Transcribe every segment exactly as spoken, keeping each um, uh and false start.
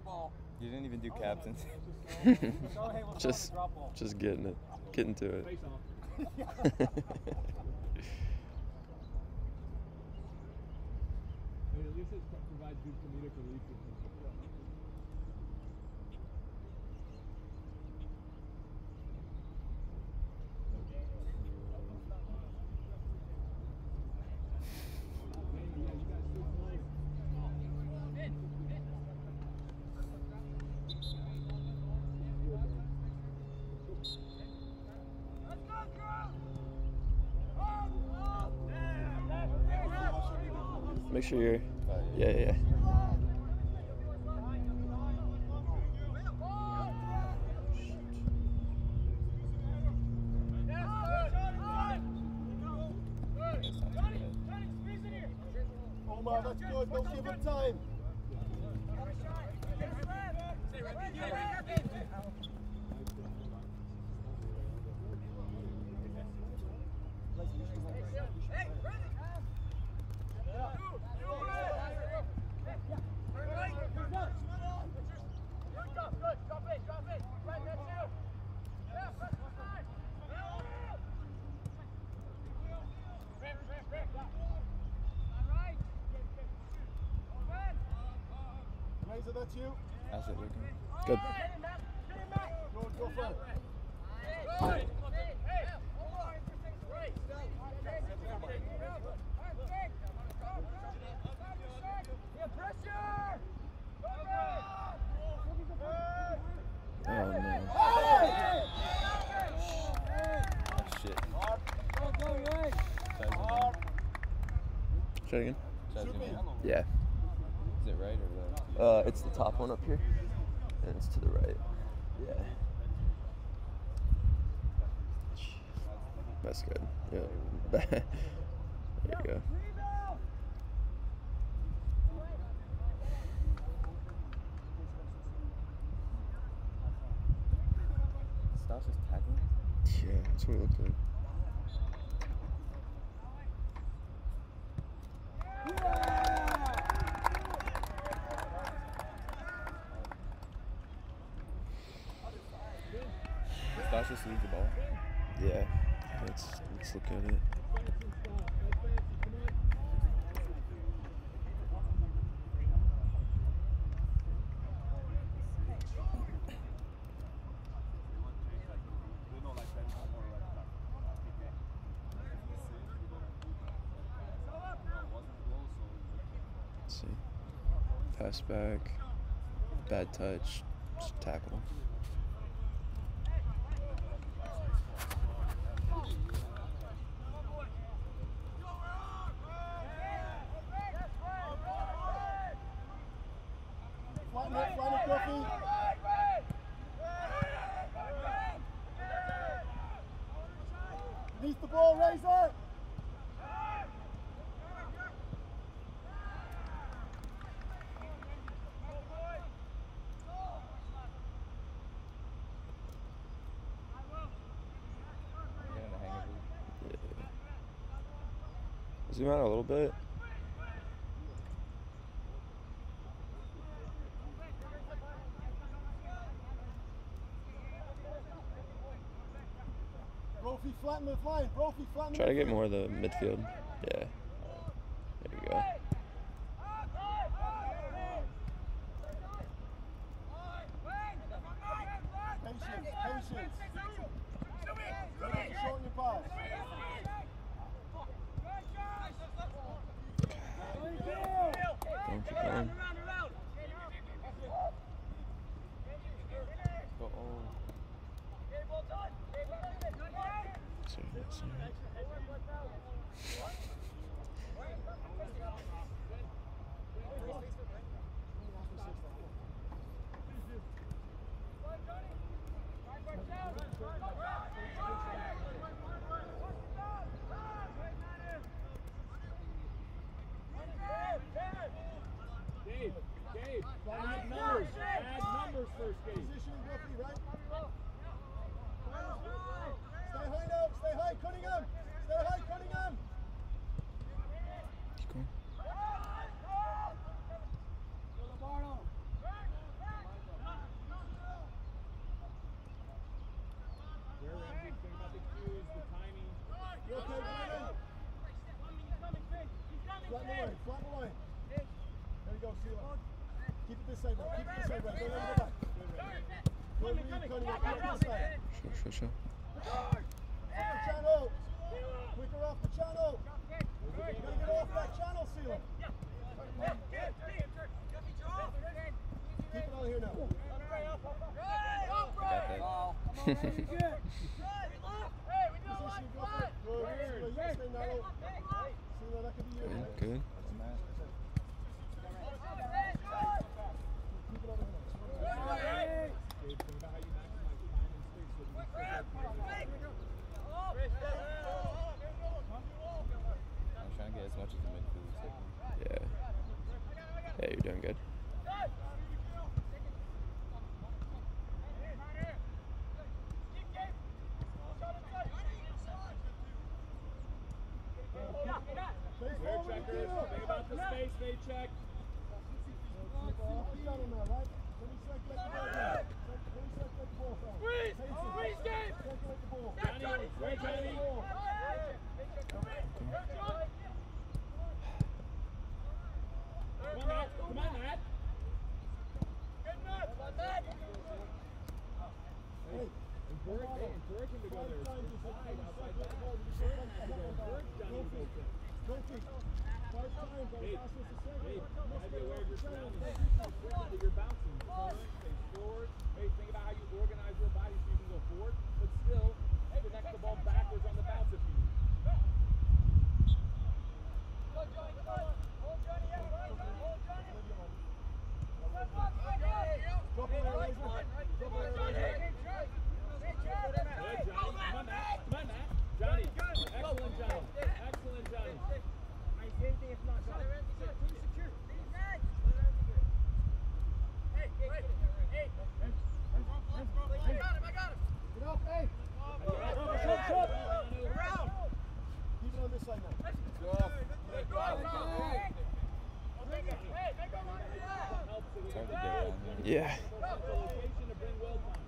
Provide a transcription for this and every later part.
You didn't even do captains. just, just getting it, getting to it. At least it provides good comedic relief. Make sure you're, yeah, yeah, yeah. Omar, that's good. Don't give him time. Razor, that's you. How's it looking? Good. Go, go for it. Oh no. Oh shit. Try again. Should I zoom in? Yeah. Is it right or left? Uh, it's the top one up here, and it's to the right. Yeah. That's good. Yeah. There you go. Stas just tackling? Yeah, that's what it looked like. Stas just leaves the ball. Yeah. Let's let's look at it. Let's see. Pass back. Bad touch. Just tackle. Flatten it, flatten it, Duffy. Release the ball, Razor. Getting the hang of it. Yeah. Zoom out a little bit. Brophy, flatten the line. Brophy, flatten Try the to get more of the midfield. Yeah. There you go. Patience, patience. You need to shorten your pass. Don't keep going. Go, oh. Sorry, sorry. Gabe, Gabe, add numbers. Add numbers first, Gabe. Position, Duffy, right? Stay high now, stay high, Cunningham. Stay high, Cunningham. Keep going. Cody, up this side. Sure, sure, sure. Off the channel. Quicker off the channel. You gotta get off that channel, Seal. Keep it on here now. Good, good. I'm trying to get as much as the midfield as I can. Yeah. Yeah, you're doing good. Fair checkers. Think about the space, fade check. Freeze! Freeze game! Johnny, wait, Johnny. Come on, Matt. Come on, Matt. Hey, encourage, hey, encourage him to go there. Inside, outside back. Encourage Johnny to go there. Hey, hey, might be aware of your surroundings. That you're bouncing. Turn, stay forward. Hey, think about how you organize your body so you can go forward, but still connect the ball backwards on the bounce if you need. Good, Johnny. Come on, Matt. Come on, Matt. Johnny. Excellent, Johnny. Excellent, Johnny. Get up, hey! Keep it on this side now. It's hard to get around here. Yeah. Location to bring Will time.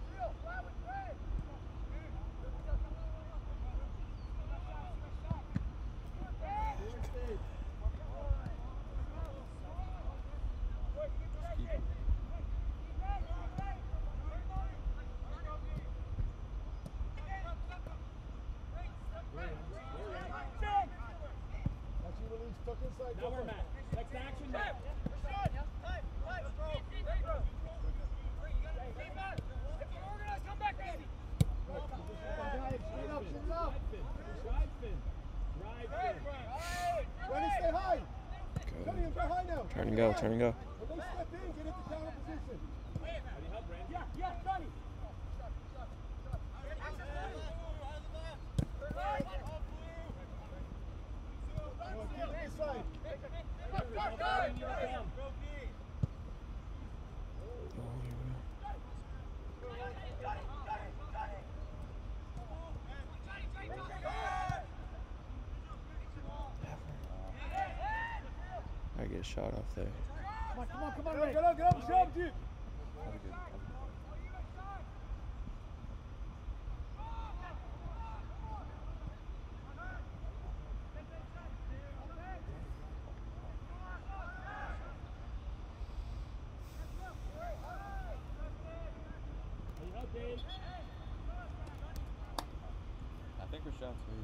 Keep it. That's your release, tuck inside. Now we're Matt. Next action, Matt. Straight up, chin up. Drive spin. Drive spin. Ready, stay high. Cody, Good. go high now. Turn and go, turn and go. When they step in, get into counter position. How do you help, Brandon? Yeah, yeah, Johnny. Oh, keep it this side. I get a shot off there. Come on, come on, come on, Ray. Get up, get up, show him, dude. That'll be good. I think we're shot three.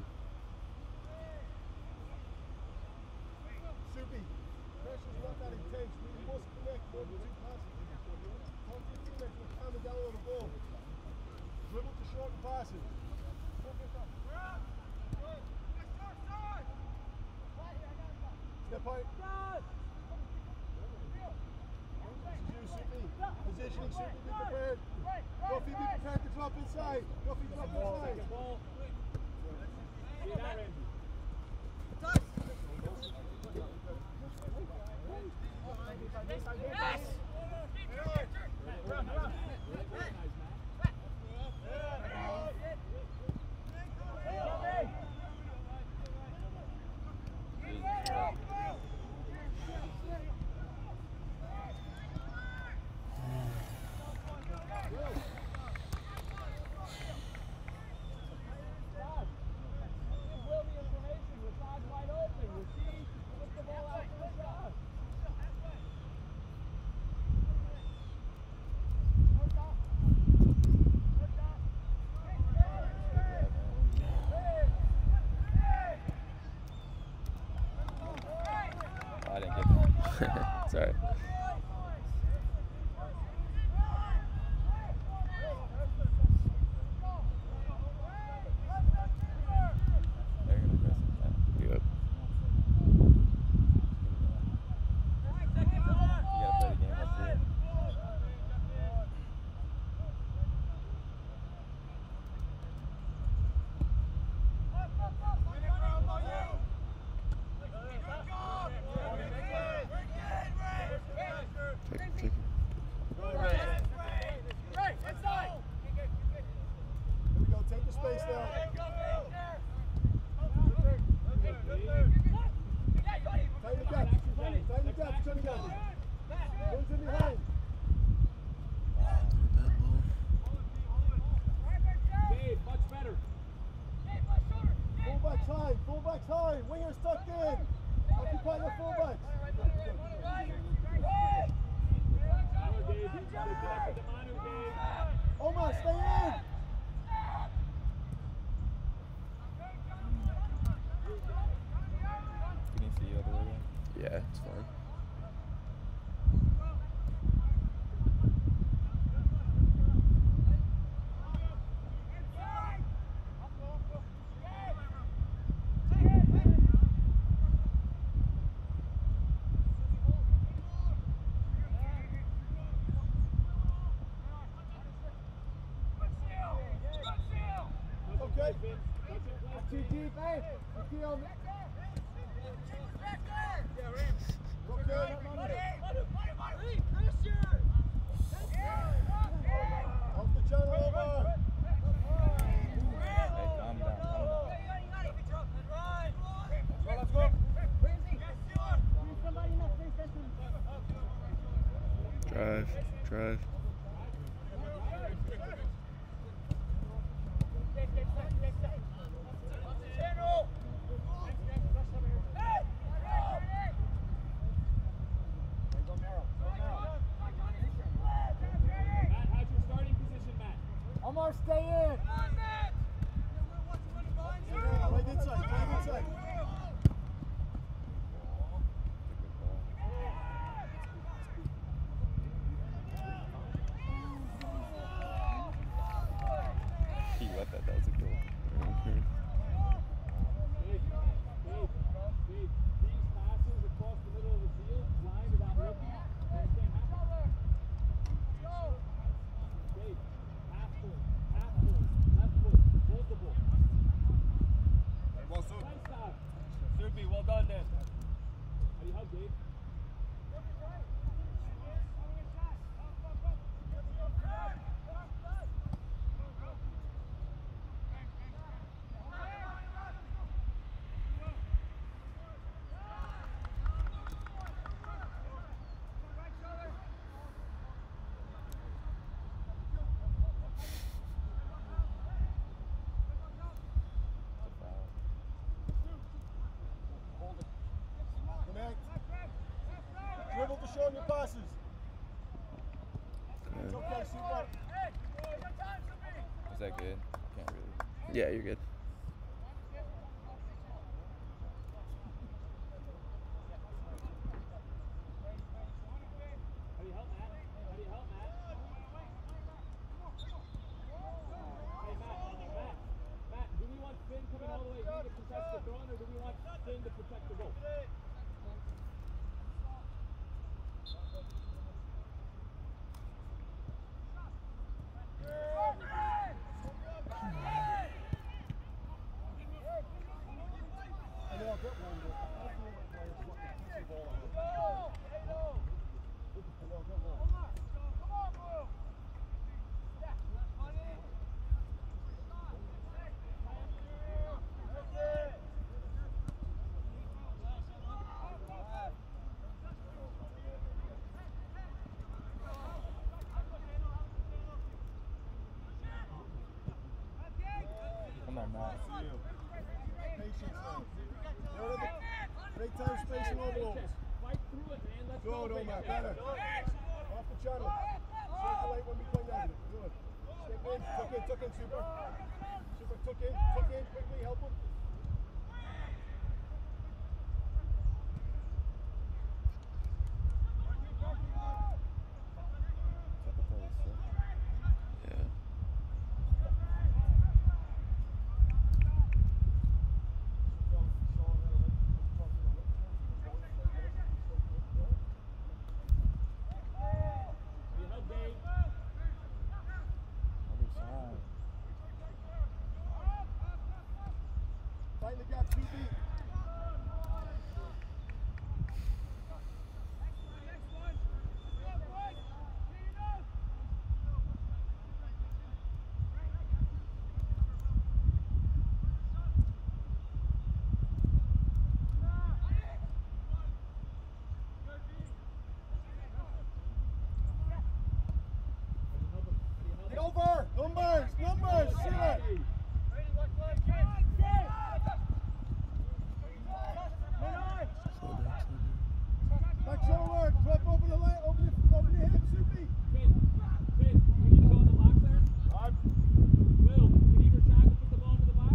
Soupy, pressure's not that intense. We must connect more than two passes. Come to your teammates and calm it down on the ball. Dribble to shorten passes. Step out. This is you, Soupy. Positioning, Soupy, be prepared. Duffy, be prepared to drop inside. Duffy, drop inside. Second ball. See that, Randy? Yes! It's all right. They're gonna press it back. Yep. You gotta play the game up here. Take, take it. Here we go. Take the space now. Tighten the gap. Tighten the gap. Tighten the gap. One's in behind. Dave, much better. Fullback's high. Fullback's high. Winger's tucked in. Occupy the fullbacks. Manu, Dave, you gotta connect with the Manu, Dave. Omar, stay in. Can you see other way? Yeah, it's fine. Okay. Too deep, eh? You feel me? Okay, off the channel, over. Hey, calm down, calm down. Let's go. Drive, drive. Matt, how's your starting position, Matt? Omar, stay in. Right inside, right inside. He left that. That was a goal. Mhm. Dave, Dave, Dave, these passes across the middle of the field, blind without looking, that can't happen. Dave, half full, half full, left foot, multiple. Well, Sue. Nice stop. Soupy, well done then. How do you help, Dave? It's a foul. Connect. Dribble to show him your passes. It's Okay. okay, Super. Is that good? I can't really. Yeah, you're good. How do you help, Matt? How do you help, Matt? Hey, Matt, Matt, Matt, do we want Finn coming all the way here to protect the throne, or do we want Finn to protect the goal? I know I'll get one, but I don't know what players want to pitch the ball on. I know I'll get one. Come on, Matt. Patience now. Get rid of the big time space and overloads. Fight through it, man. Let's go. Good, baby. Omar, better. Off the channel. Circulate when we play negative. Good. Step in, tuck in, tuck in, Super. Super, tuck in, tuck in, quickly, help him. Get over! Numbers! Numbers! See it! Back shoulder work! Drop over the leg, over the, over the hip, Soupy! Finn, Finn, you need to go in the box there. Right. Will, can you either shot to put the ball into the box?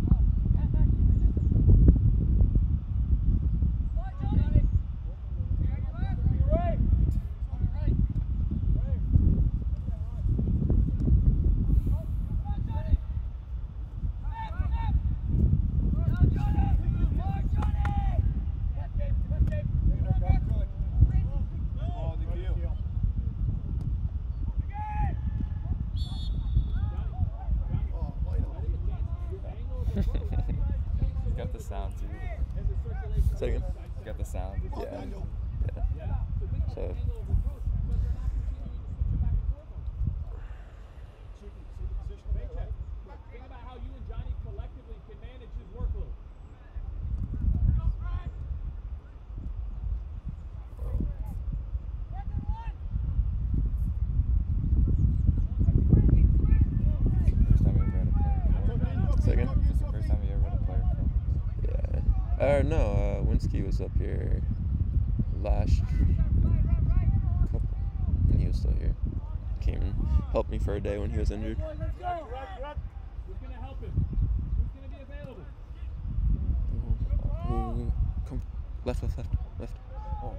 Got the sound too. Second. Got the sound. Yeah. Yeah. So. Think about how you and Johnny collectively can manage his workload. First time you ever had a player. Second. This is the first time you ever had a player from. Yeah. Uh, no, uh, Winsky was up here last couple when he was still here. Came and helped me for a day when he was injured. Who's going to help him? Who's going to be available? Ooh, ooh, come, left, left, left, left. Oh.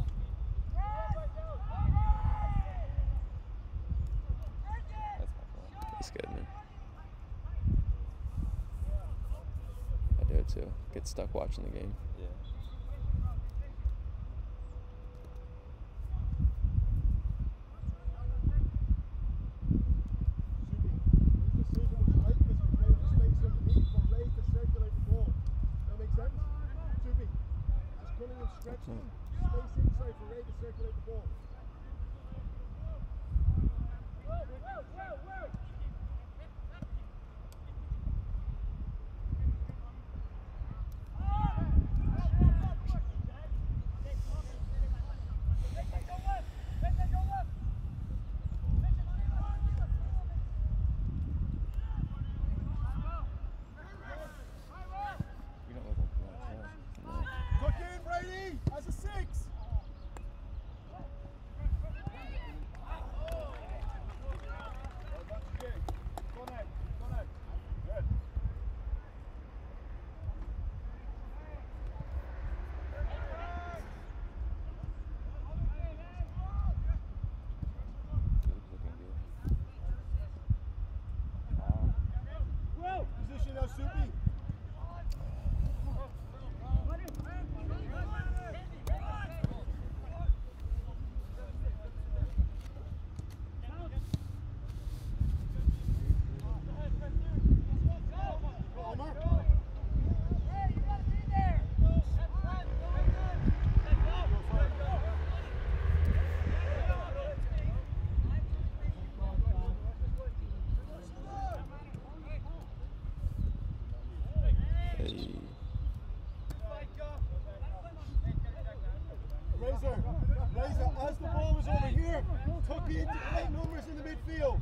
That's my fault. That's good, man. I do it too. Get stuck watching the game. Yeah. You don't look like that. No. Tuck in, Brady! As a six! Dude's looking good. Um, Position now, Soupy. Hey. Razor, Razor, as the ball is over here, tuck in to play numbers in the midfield.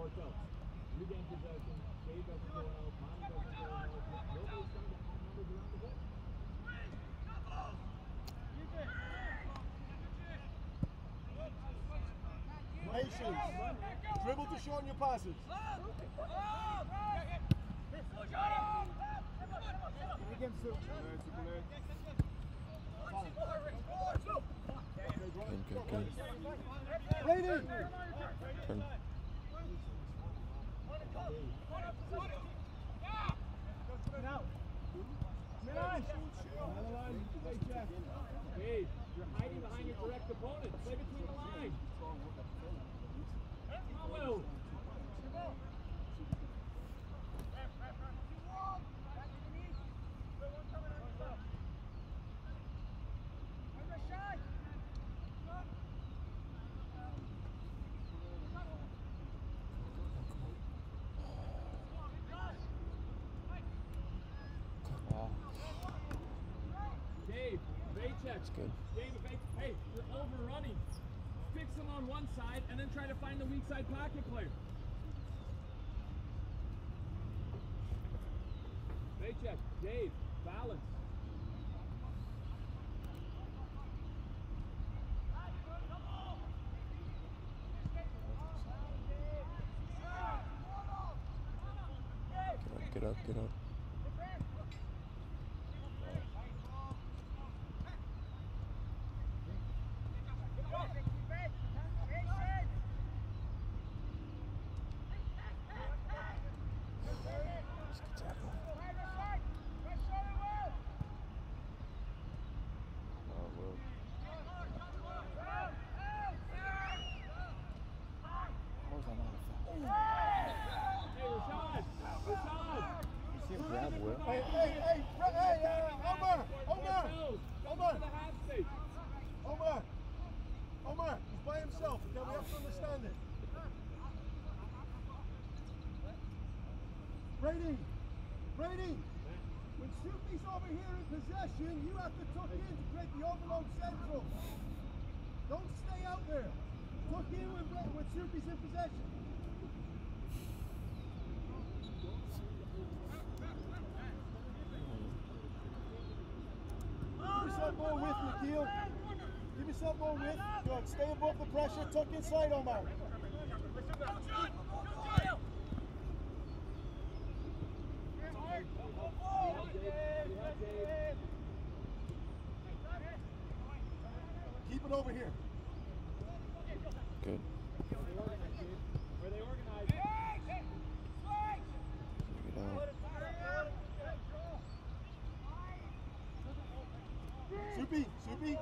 Bartels. Regain possession. Dave doesn't go out. Monty doesn't go out. Nobody's trying to add numbers around the ball. Patience. Dribble to shorten your passes. Again, Sue. Good, good, good. Ready. Turn. Dave, you're hiding behind your direct opponent. Play between the lines. Will. Ah, Dave, Vaycheck. that's good. Dave, Vaycheck. Hey, you're overrunning. Fix them on one side and then try to find the weak side pocket player. Vaycheck, Dave, balance. Get up, get up, get up. Just get tackle. Oh, Will. How was I not a foul? Hey, Rashad! Rashad! You see him grab Will? Hey, hey, hey, Fre- hey, uh, Omar, Omar, Omar, To the half space. Omar, Omar, he's by himself. Okay, we have to understand it. Brady, Brady, when Soupy's over here in possession, you have to tuck in to create the overload central. Don't stay out there. Tuck in when, when Soupy's in possession. Give me some more width, Nikhil. Give me some more width. Good. Stay above the pressure. Tuck inside, Omar. Keep it over here. Good. Where they organize. Get out. Soupy, Soupy.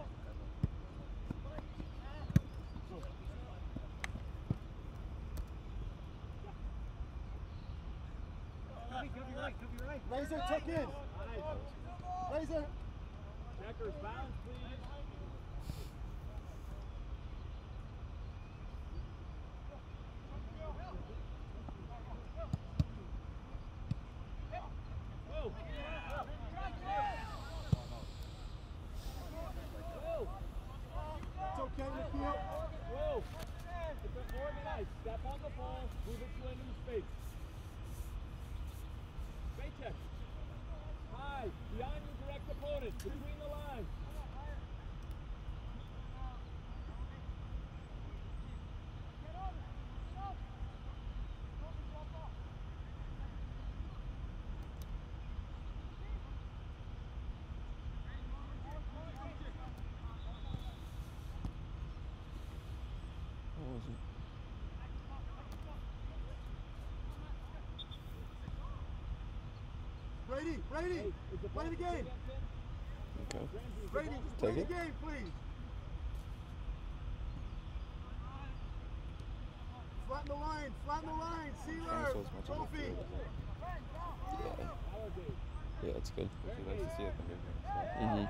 Razor, tuck in. Razor. Checkers, balance, please. Whoa. Whoa. It's okay, Nikhil. Whoa. It's organized. Step on the ball, move it to a new space. Paycheck. High, beyond your direct opponent, between the lines. What was it? Brady, Brady, Hey, is the play ball the game. Okay. Ramsey, is the Brady, ball- just play Take the it. game, please. Flatten the line, flatten the line. Cancel Sealer, as much as I trophy. feel. Yeah. Validate. Yeah, that's good. He likes to see it from different. So. Mm-hmm.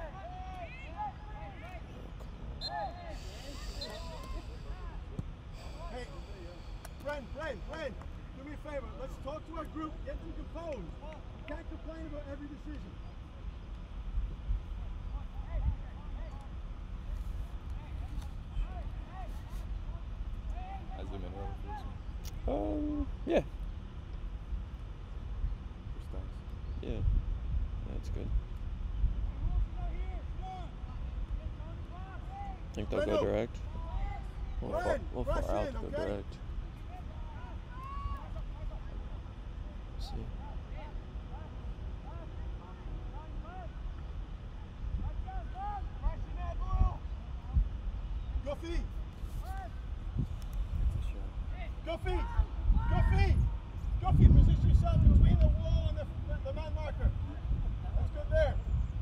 Hey, friend, friend, friend, do me a favor. Let's talk to our group, get them composed. You can't complain about every decision. I zoom in over for this one. Um, yeah, For starts. yeah, that's good. Think they'll go Brendo. direct? We'll far, Ryan, we'll rush far out in, to go okay? direct. See. Guffy, It's a shot. Guffy, Guffy, Guffy, position yourself between the wall and the, the, the man marker. That's good there.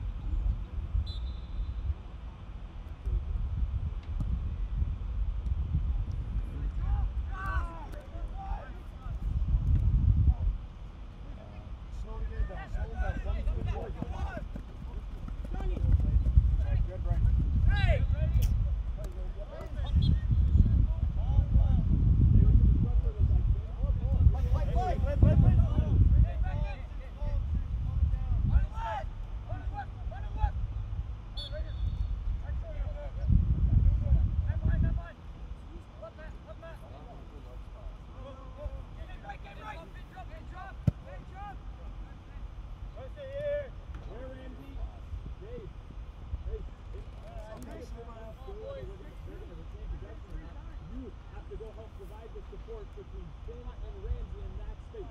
Slow the game down, slow him down. Don't do it forward. Good, right. You have to go help provide the support between Finn and Ramsey in that space.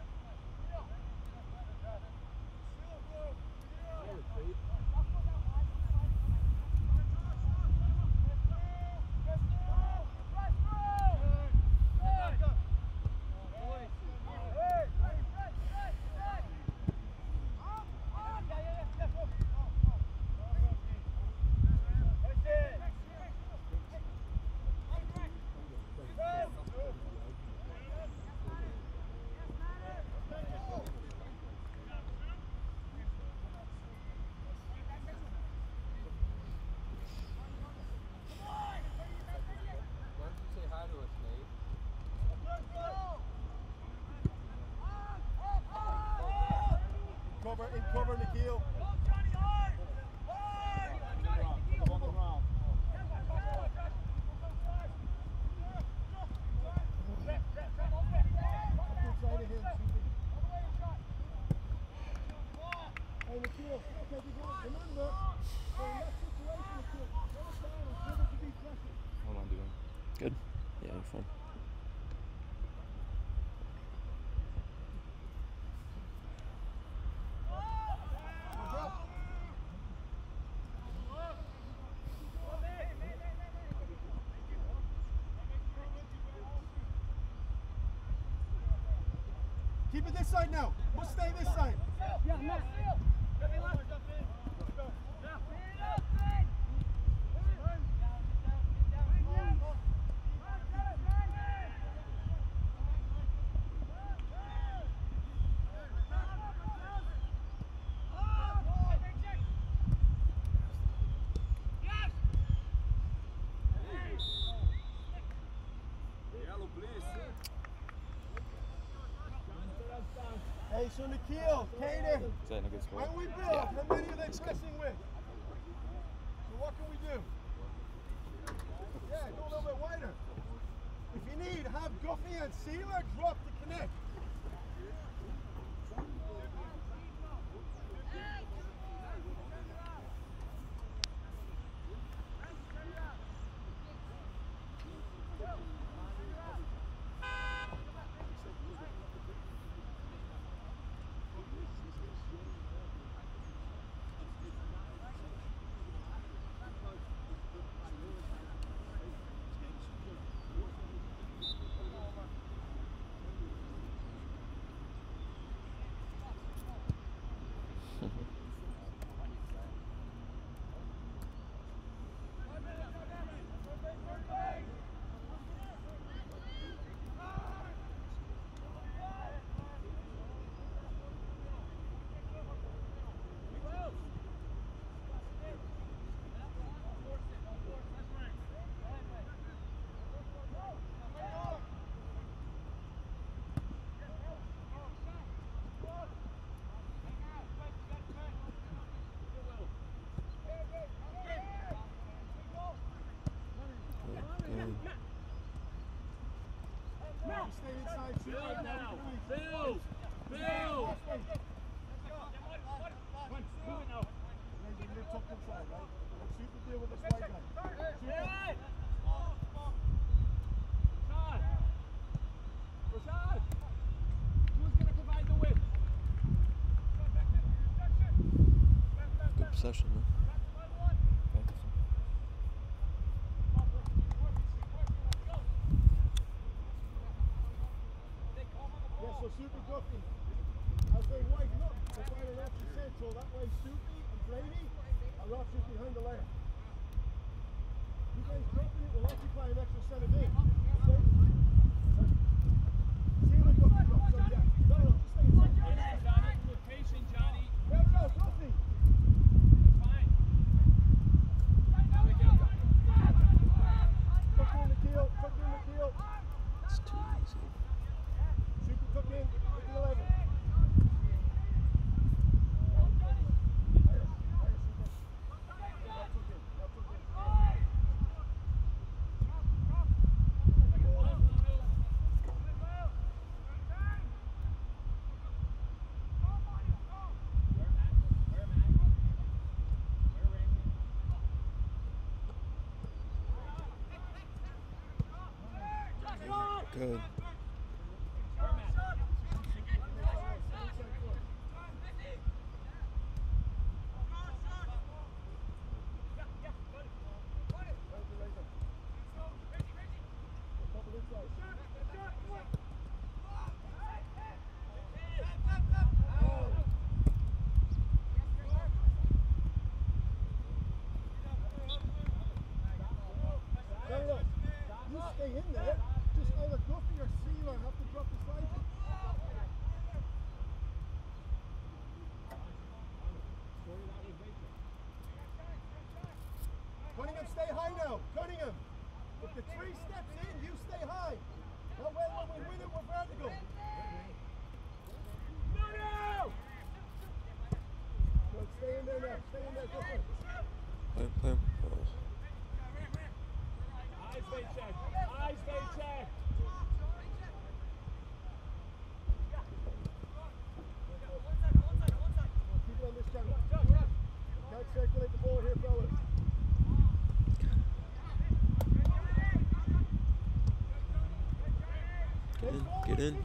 Fire, Faith. Why don't you say hi to us, Nate? Cover, in cover, Nikhil. Inside of him, Hey, Nikhil, okay, you go. Remember, so in that situation, Nikhil, go down and give it to be pressure. What am I doing? Good. Yeah, you're fine. Keep it this side now. We'll stay this side. Yeah, Matt. Hey, so Nikhil, Kaden, Is that in a good spot? when we build, Yeah. how many are they pressing with? So what can we do? Yeah, go a little bit wider. If you need, have Guffey and Sealer drop to connect. Good. stay inside. Shoot Build right now. now. Build. Build. Move it now. Ranger, you're tucked inside, right? Let's shoot the deal with this white guy. Shoot Yeah. him. Rashad. Rashad. Who's going to provide the width? Good possession, man. Thank you. Yeah, so Soupy Duffy, as they widen up, they find an option central. That way Soupy and Brady are options behind the layer. You guys dropping it will occupy an extra set of men. Okay? See the Duffy drop, so yeah. No, no, just stay inside. Johnny, you're patient, Johnny. There you go, Duffy. Fine. Tuck in the keel, tuck in the keel. It's too easy. Soupy tuck in, with the eleven. Good. No, no, you stay in there. Just either Duffy or Sealer have to drop the slide. Cunningham, stay high now. Cunningham. If the tree steps in, you stay high. That way when we win it, we're vertical. Good, stay in there now. Stay in there, Duffy. Play, play. Oh. Eyes fade check. Eyes fade check. Keep it on this channel. Can't circulate the ball here, fellas. Get in, get in.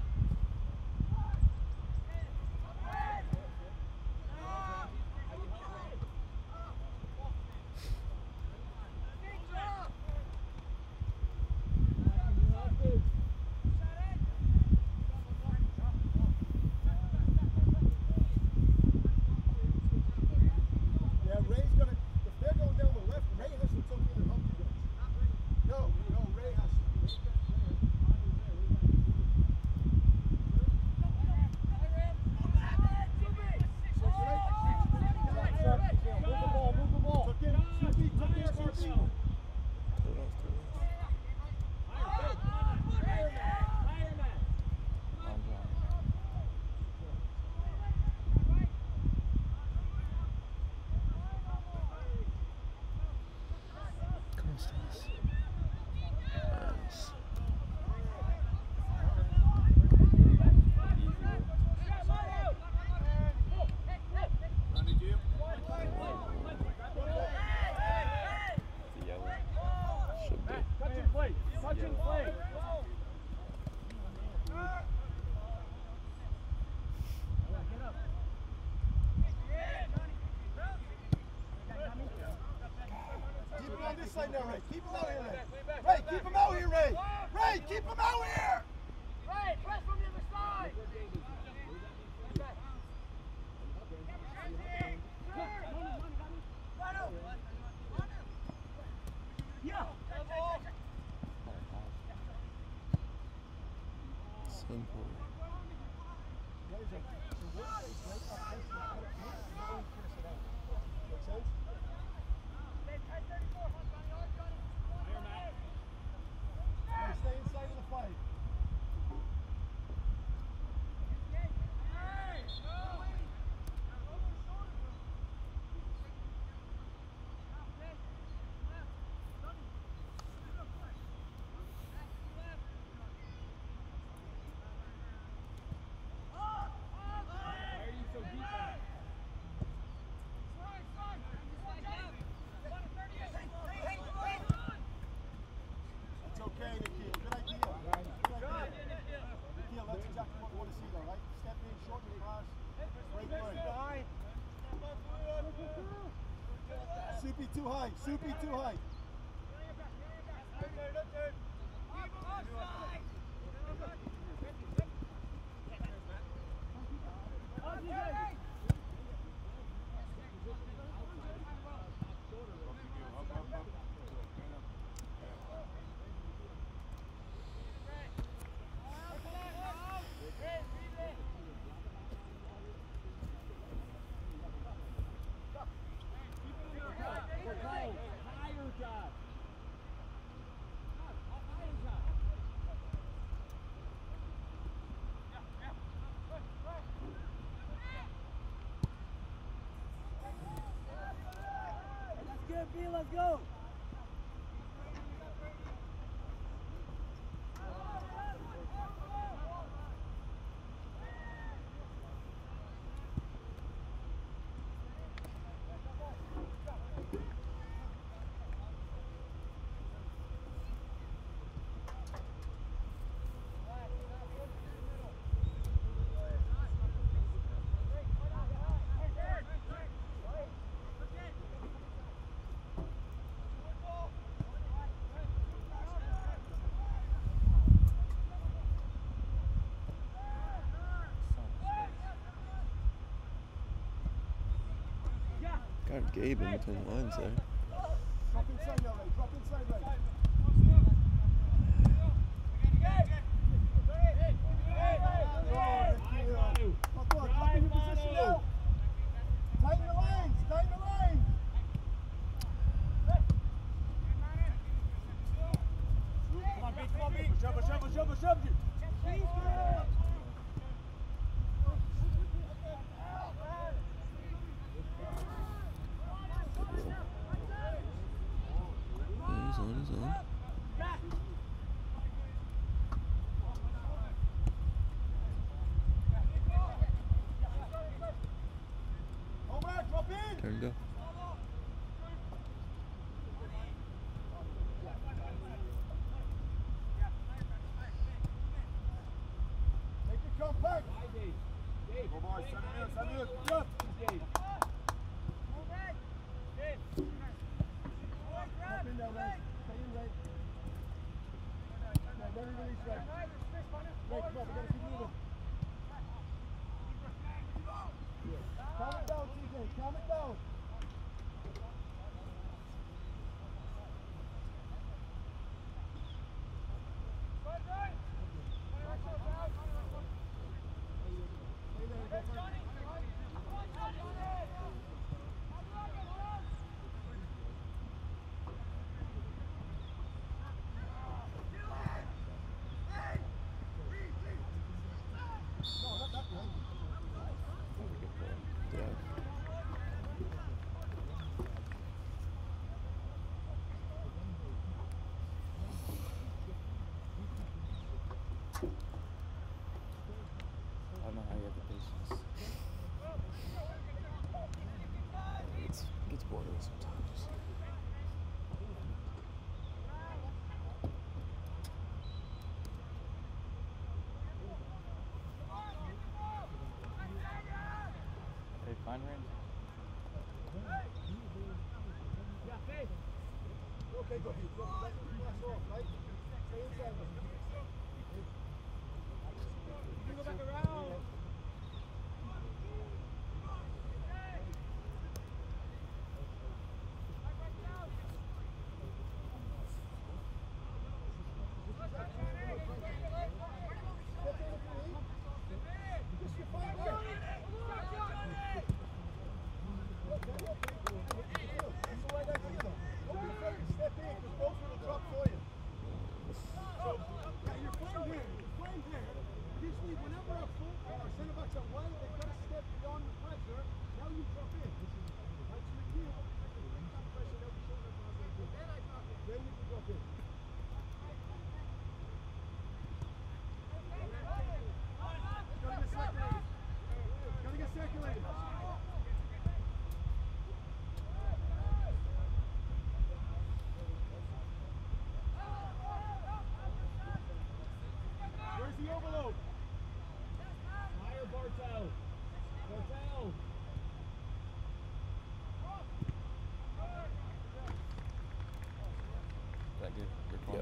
Yeah, Ray's gonna, if they're going down the left, Ray has to tuck in and help you guys. No, no, Ray has to. Move the ball, move the ball. Tuck in, Soupy, tuck in, Soupy. Cut it off, cut it off. On John. Come on, Stas. Nice. Easy work. It's a yellow. Should be. Touch and play. Touch and play. Keep him on this side now, Ray. Keep him out here, Ray. Ray, keep him out here, Ray. Ray, keep him out here. Hey, press from the other side! Simple. Make sense? Ray, stay inside of the fight. high. Soupy too high. Let's go. Got Gabe in between the lines there. Drop inside now, Ray. Drop inside, Ray. Come on, drop in your position now. Tighten the lanes. Tighten the lanes. Come on, beat. Come on, beat. Shove, shove, shove, shove you. He's on his own. Turn and go. Make it come back. Go, boys. Send it in. Send it in. Jump. Jump in there, Ray. Stay in, Ray. Now, don't release, Ray. Ray, come on. We gotta keep moving. Calm it down, T J. Calm it down. I don't know how you have the patience. It's, it gets boring sometimes. Hey, fine range. Okay, go ahead. Go. Let the flash off, right? Stay inside. You go back around. Whenever a full Your, your twenty? Yep.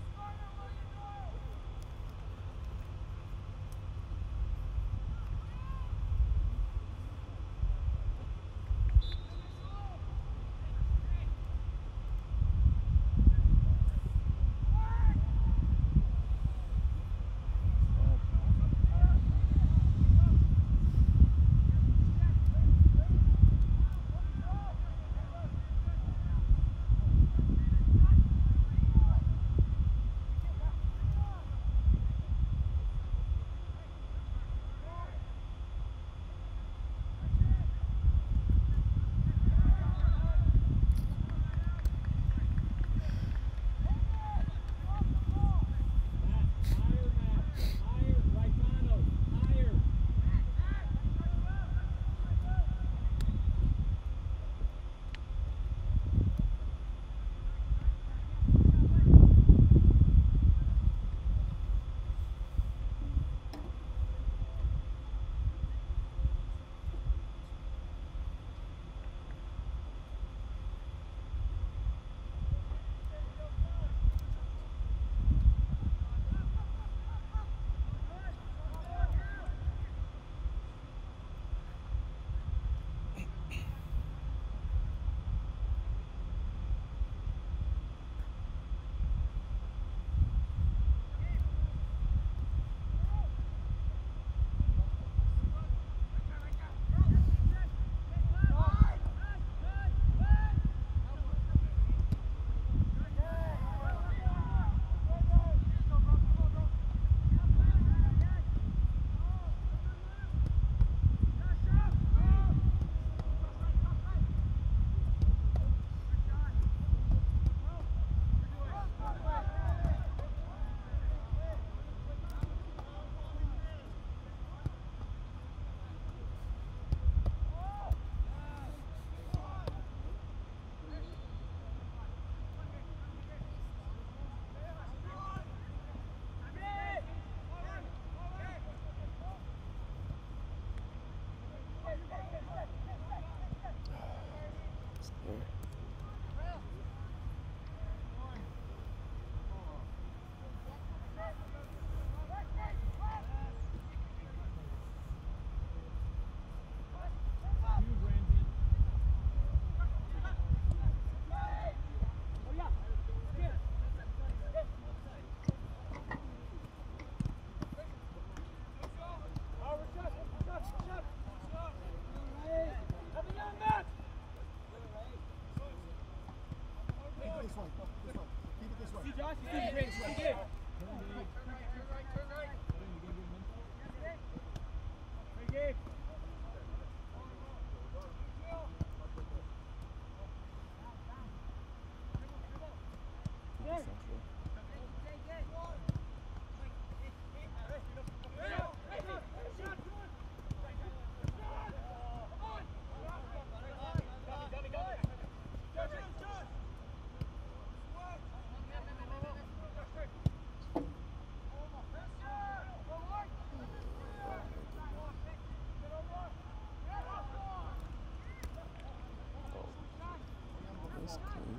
That's clean.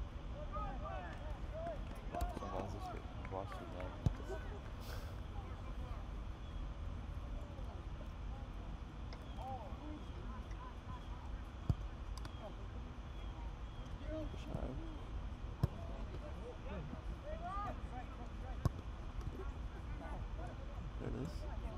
Sometimes this shit wash it down. Shy. There it is.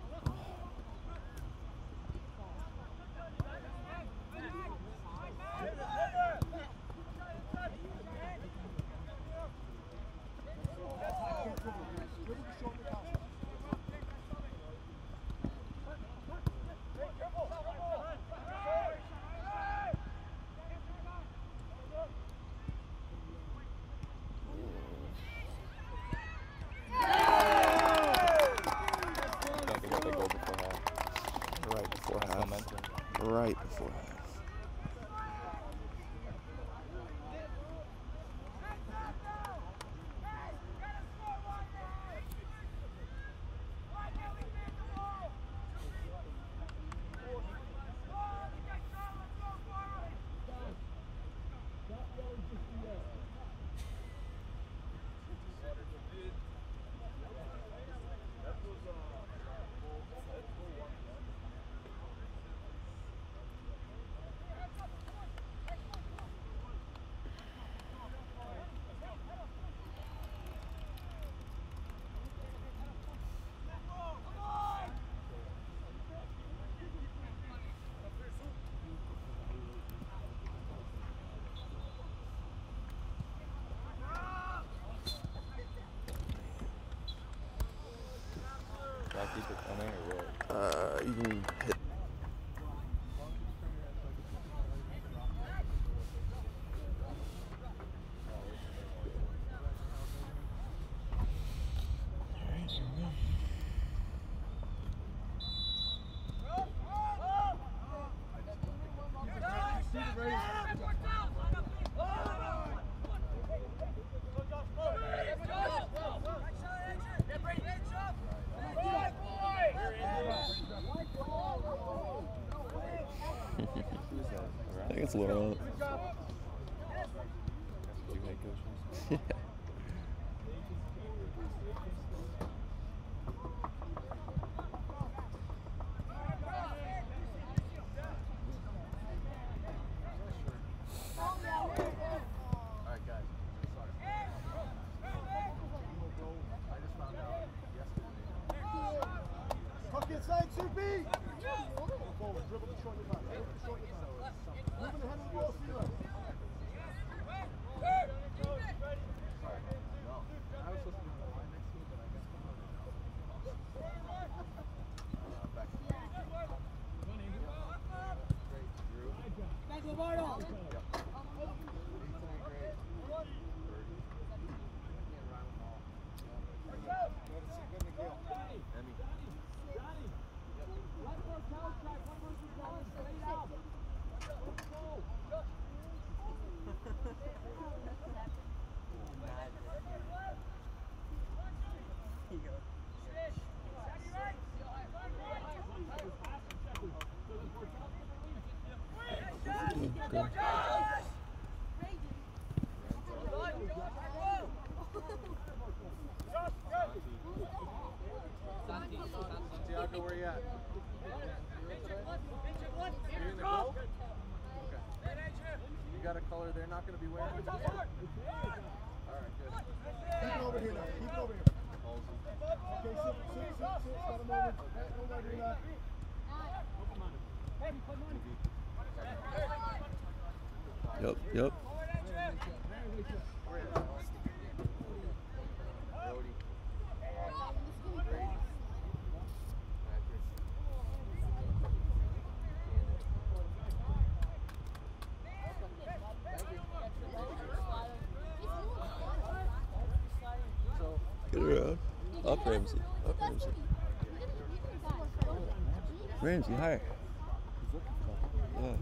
Don't think they go before half. Right before That's half. momentum. Right before half. keep it coming or what? Uh, you can hit. I think it's Laurent. Two head coaches. Yeah. Alright, guys. Sorry. I just found out yesterday. Tuck inside, two B. Forward, dribble to short your back. Dribble to short your back. Moving ahead of the ball, see left. Sorry. No. I was supposed to be on the line next to it, but I guess I'm not. Uh, back to you. Great. Drew. Back Lombardo. Yep. eighteen, great. thirty. Can't rhyme them all. Emmy. Good. Santiago, where you at? You in the goal? Okay. You got a color they're not going to be wearing? Alright, good. Keep it over here now. Keep it over here. Halsey. Okay, sit, sit, sit, sit. Got a moment. Don't let do that. Yep, yep. Where is it? Brody. Brady. Patrick. So, Get her up. Up, Ramsey. Up, Ramsey. Ramsey, higher. Yeah.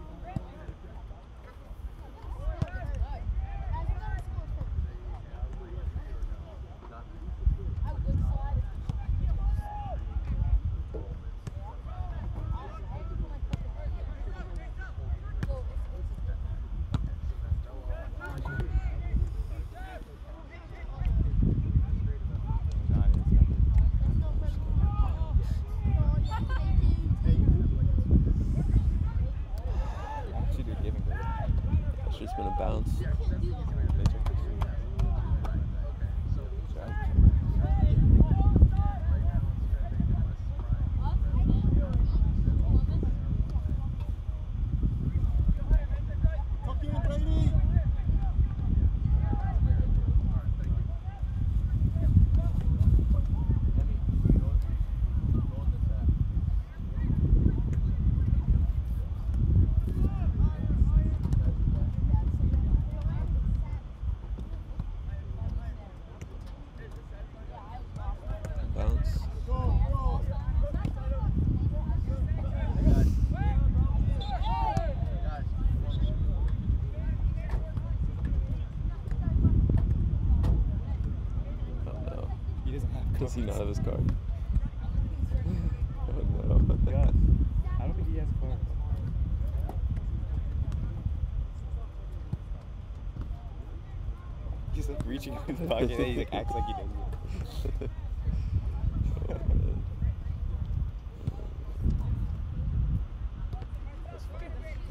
Actually, they're giving them. That's just been a bounce. They took the shoot. Tuck in, Brady. Bounce. Go, go. Oh no. He doesn't have Does he not have his card? Oh no. Yes. I don't think he has cards. He's like reaching in his pocket and he like acts like he doesn't. That's funny.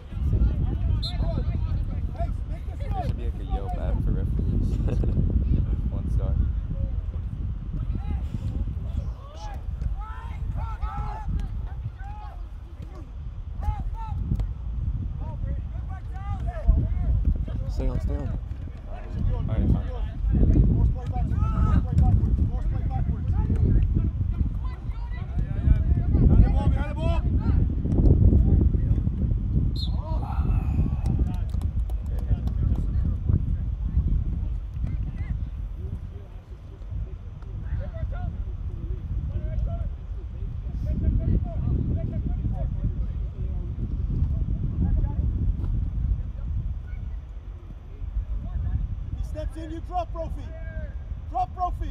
There should be like a yell back for referees. One star. Stay on, stay on. Alright, fine. Force play backwards. Force play backwards. Force play backwards. in, you drop, Brophy. Drop, Brophy.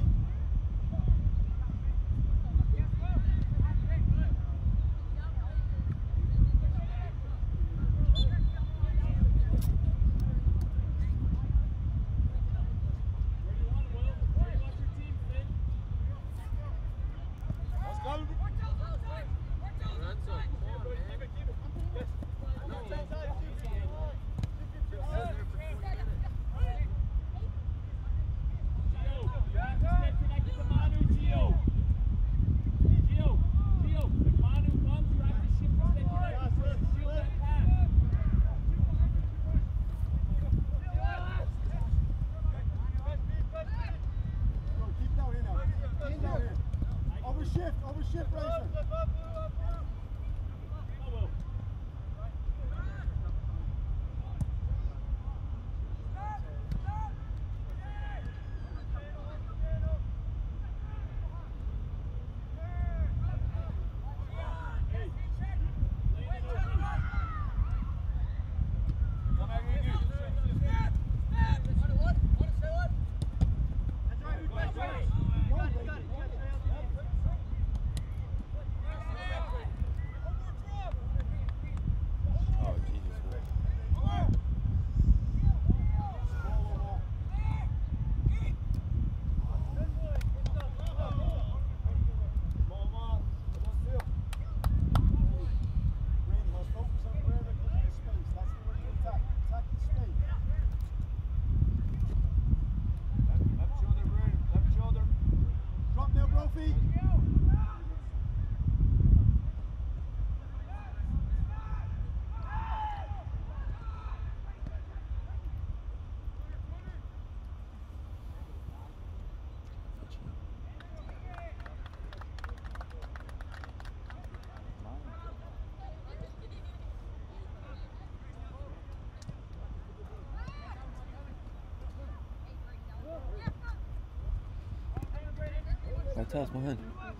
Vitale's behind.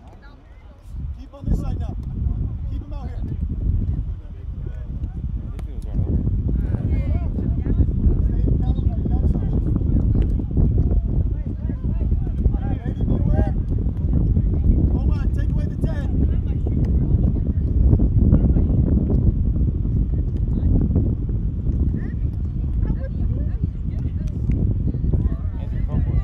Keep on this side now. Keep him out here. I think it was run over. Stay in counter, right, counter side. Lady, be aware. Omar, take away the ten. Andrew, go for it.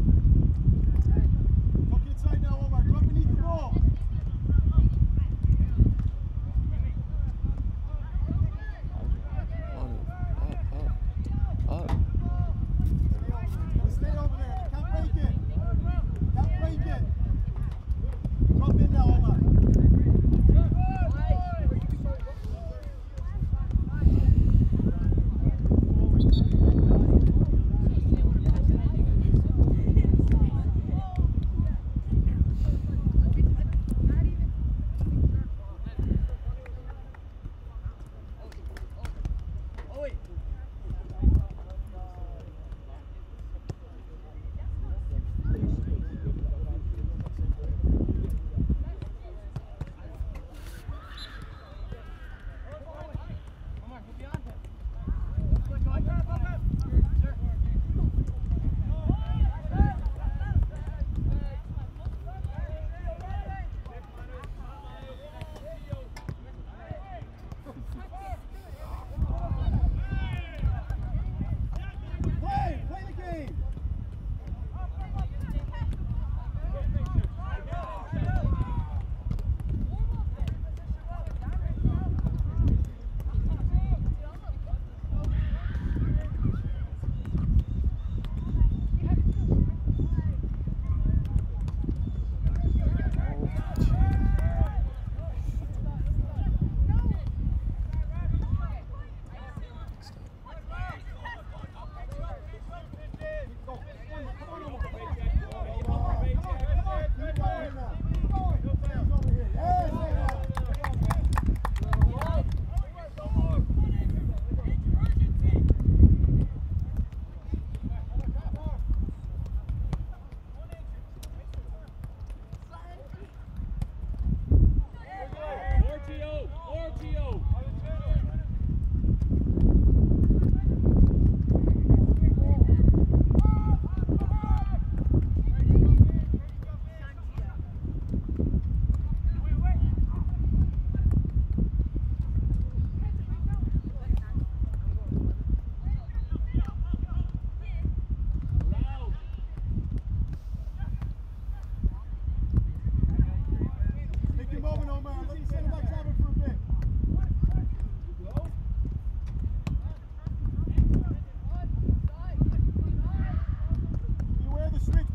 Tuck inside now, Omar. Drop beneath the ball.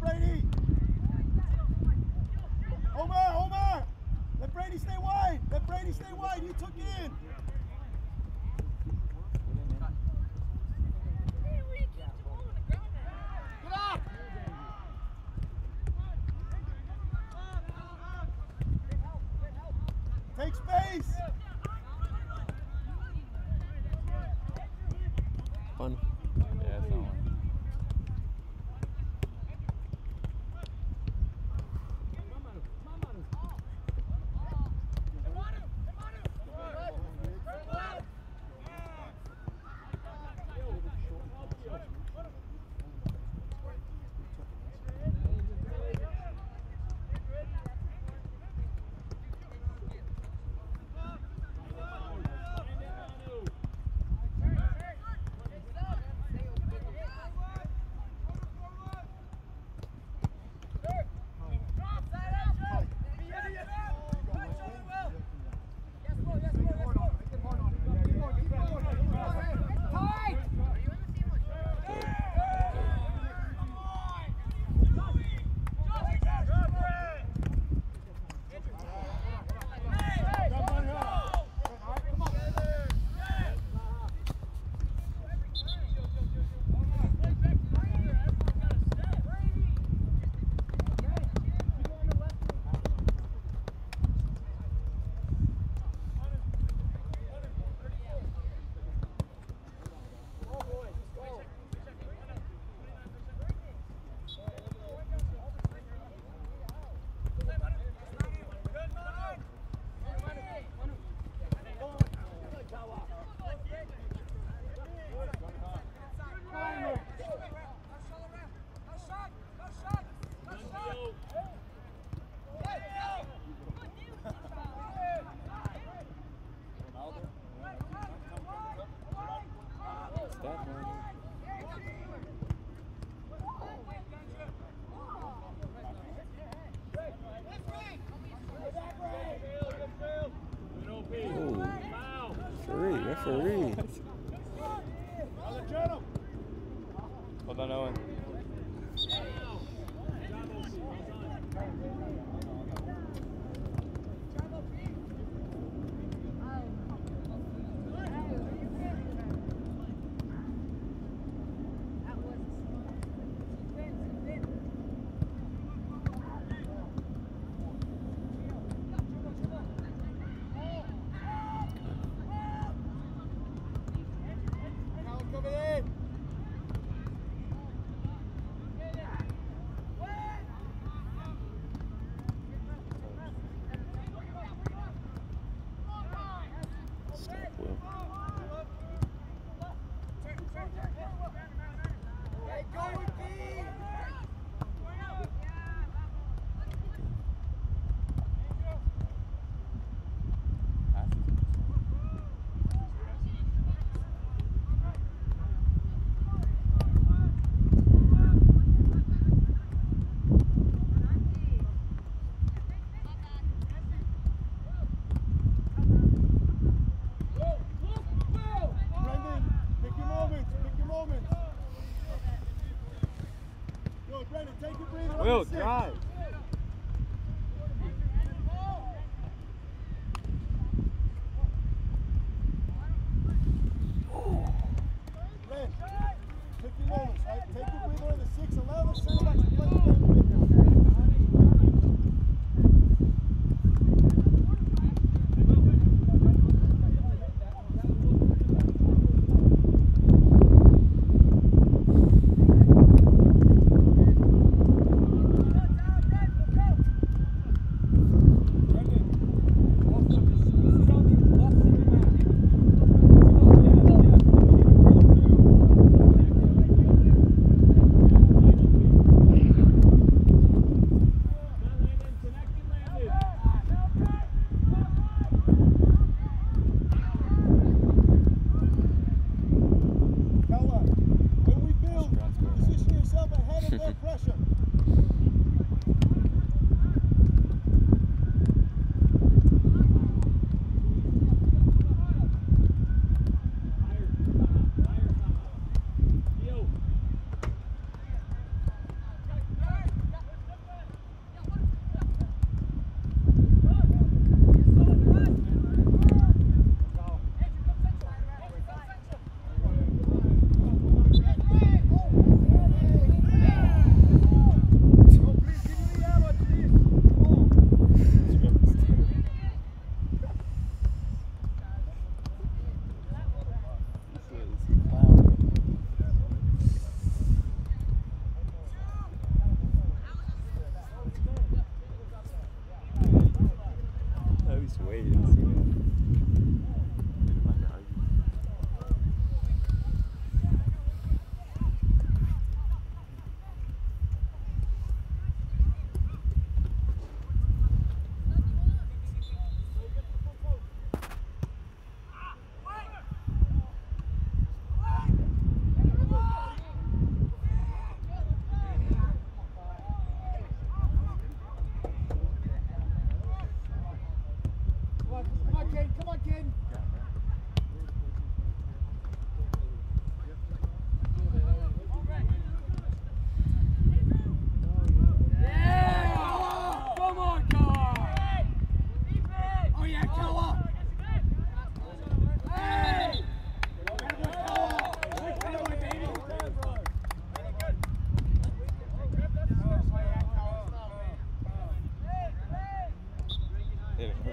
Brady. Omar, Omar. Let Brady stay wide. Let Brady stay wide. You took in. Get up. Take space. Fun. Yeah, it's not one. Referee. Hold on, Owen. Will, drive. Ren, take your moments, right? Take your breather in the six, allow the center backs to play the game.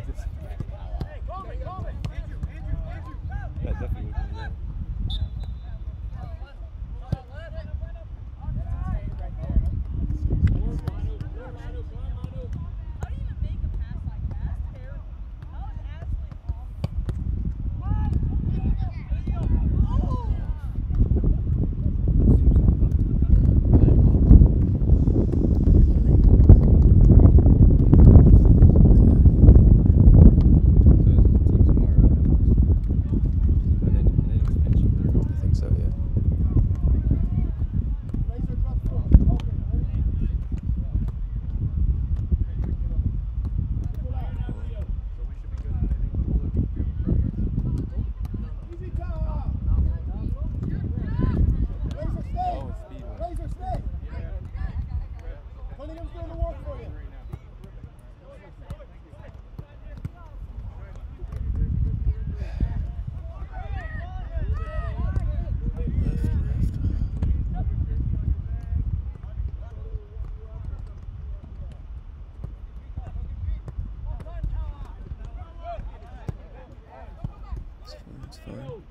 Just, Hey, call me, call me. Andrew, Andrew, Andrew. that definitely would be there. It's fine.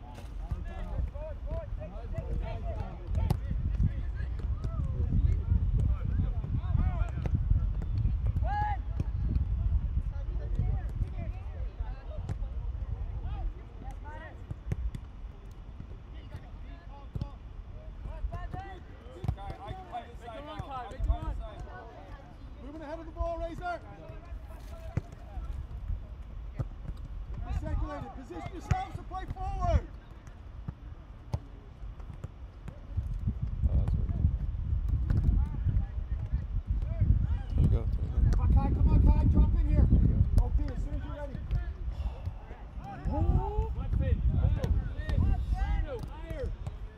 Moving ahead of the ball, Razor. Circulated. Position yourselves to play forward. Oh, that's working. There you go. There you go. Come on, Kai. Come on, Kai. Drop in here. Okay, as soon as you're ready. Left mid. Move. Rhino, higher.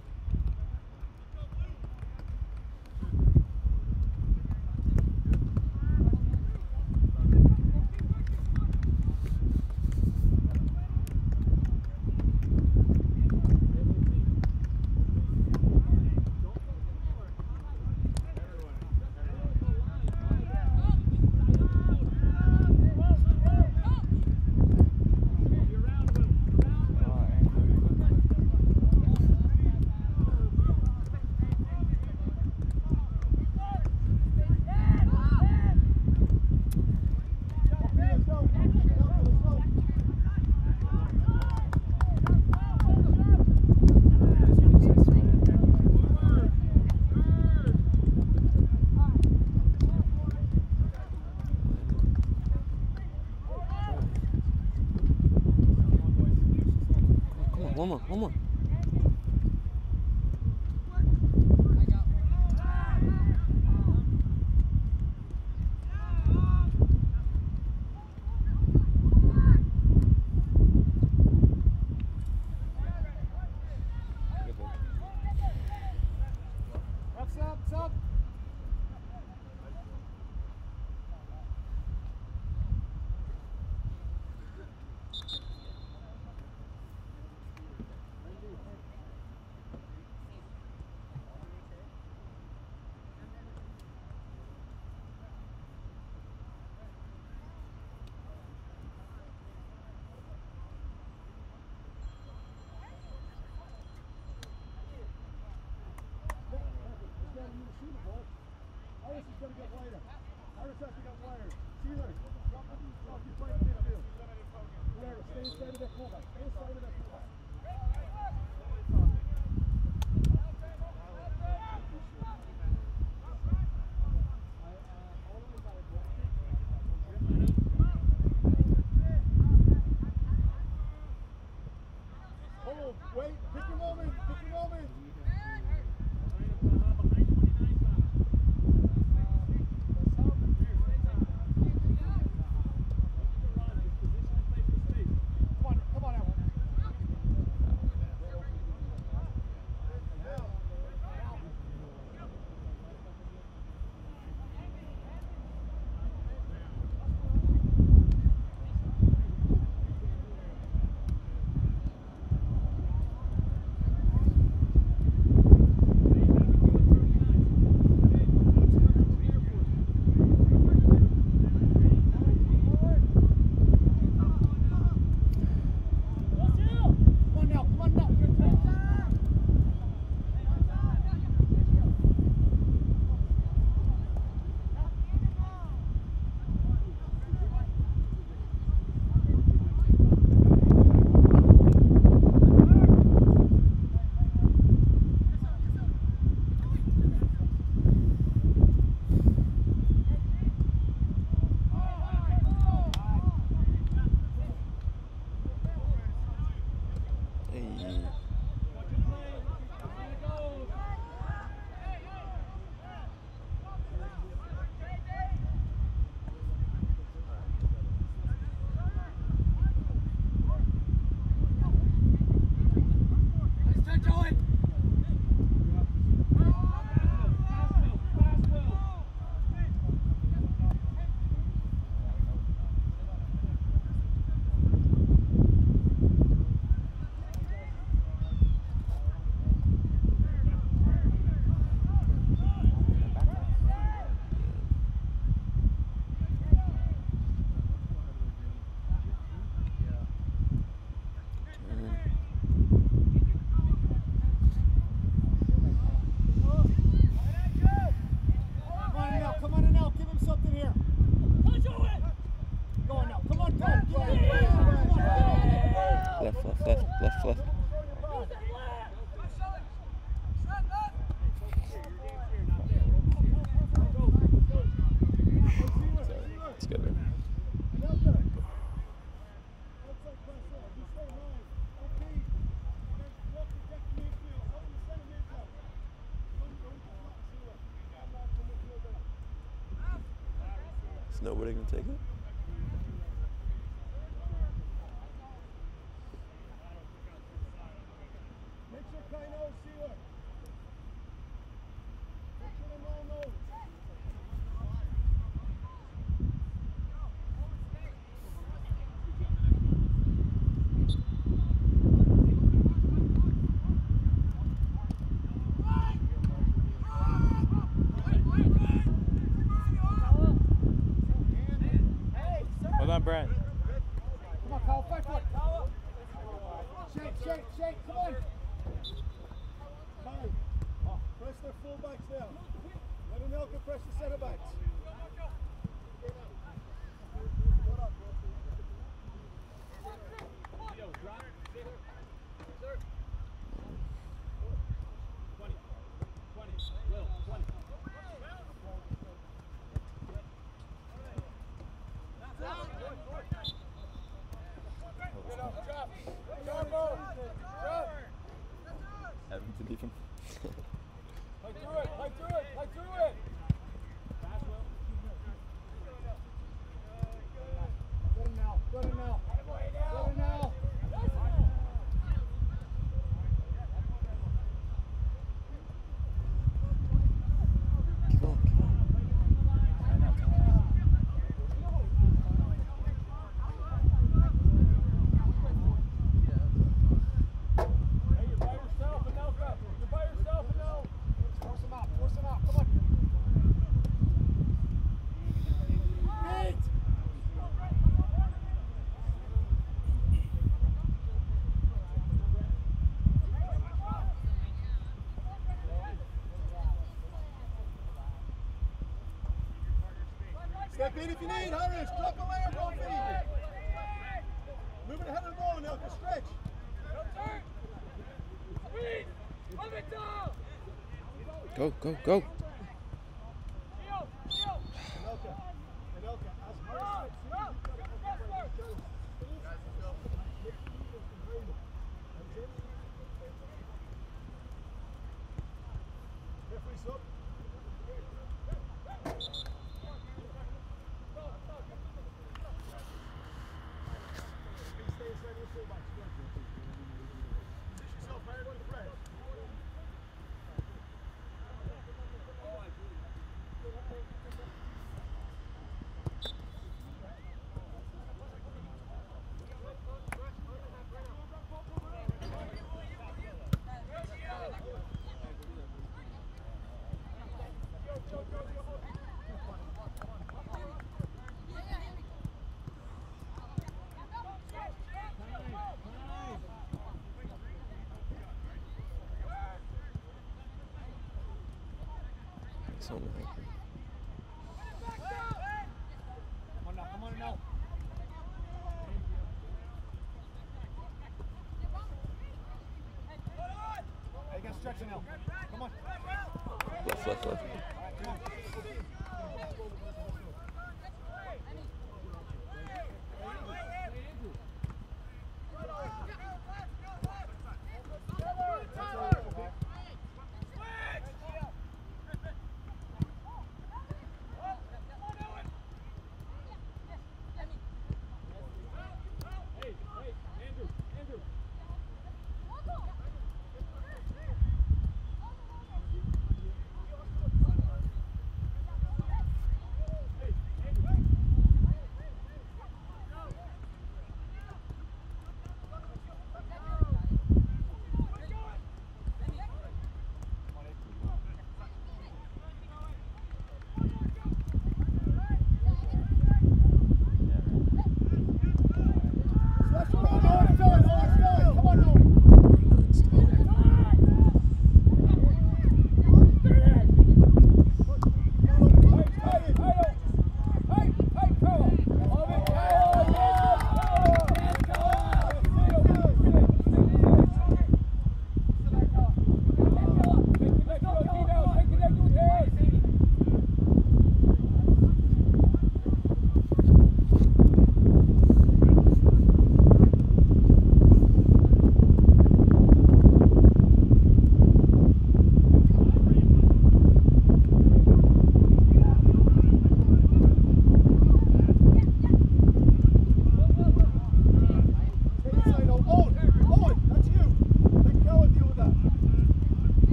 Come on, one more, one more. Good one. What's up? What's up? Iris is going to get wider. Iris has to get wider. Sealer, drop the drop your play in midfield. Whatever, stay inside of that fullback. Stay inside of that fullback. Hold, wait, pick your moment, pick your moment. Come on, come on, Evan. something here. Go on now. Come on, go. Get out. Left, left, left, left, left. Let's go there. Is nobody gonna take it? Well done, Brent. Come on, Kyle, fight for it. Shake, shake, shake, come on. Kyle, press their full backs down. Let Anelka press the center backs. Having to beat him. Play through it, play through it, play through it. Good now, good now. Good now. Keep on, keep on. Hey, you're by yourself, Anelka. You're by yourself, Anel. Force him out, force him out, come on. Beat! Step in if you need, Harris. Drop a layer, go feed. Moving ahead of the ball, Anelka. Stretch. Go, go, go. Anelka. Anelka, as Harris Referee stop. Stay inside your fullback. Position yourself higher than the press. It's on the anchor. Come on now, come on now. Hey, you got stretching now. Come on. Left, left, left. Come on. Hey, hey, Andrew, Andrew.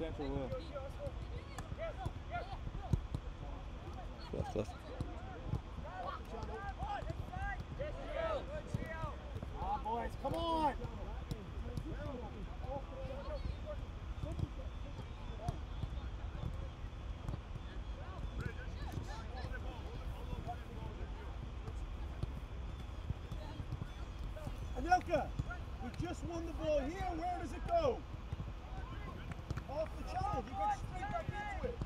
Central will. Left, left. Ah, boys, come on! Anelka, we just won the ball here. Where does it go? Off the channel. You get straight back into it.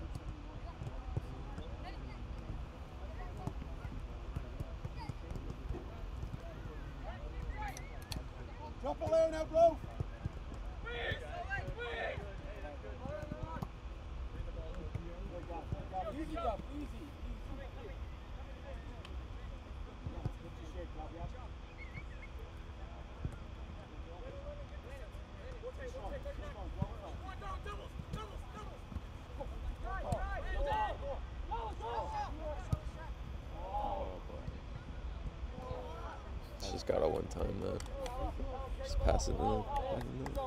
Drop a layer now, bro. Easy, Duff, easy. I just got a one time though. Just pass it in. Back in the-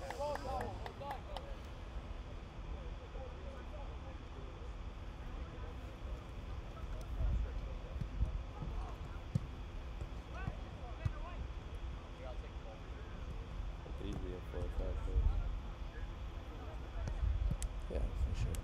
Easily a four or five goals. Yeah, for sure.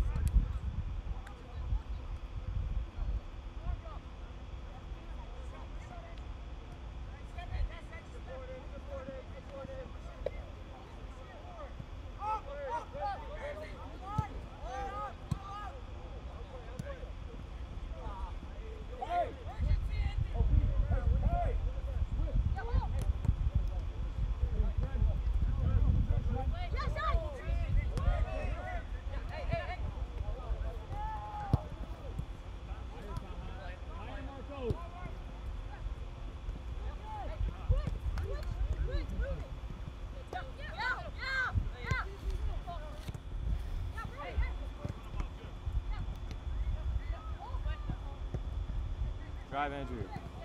Drive, Andrew.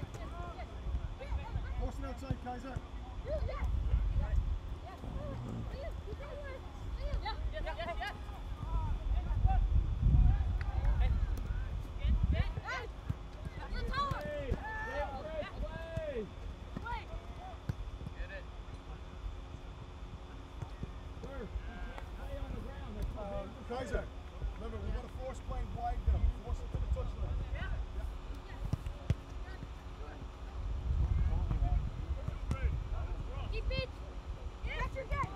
Forcing outside, Kaiser. Um, Kaiser, remember, we got to force playing wide now. Force it to the touchline. Keep it! Catch your game!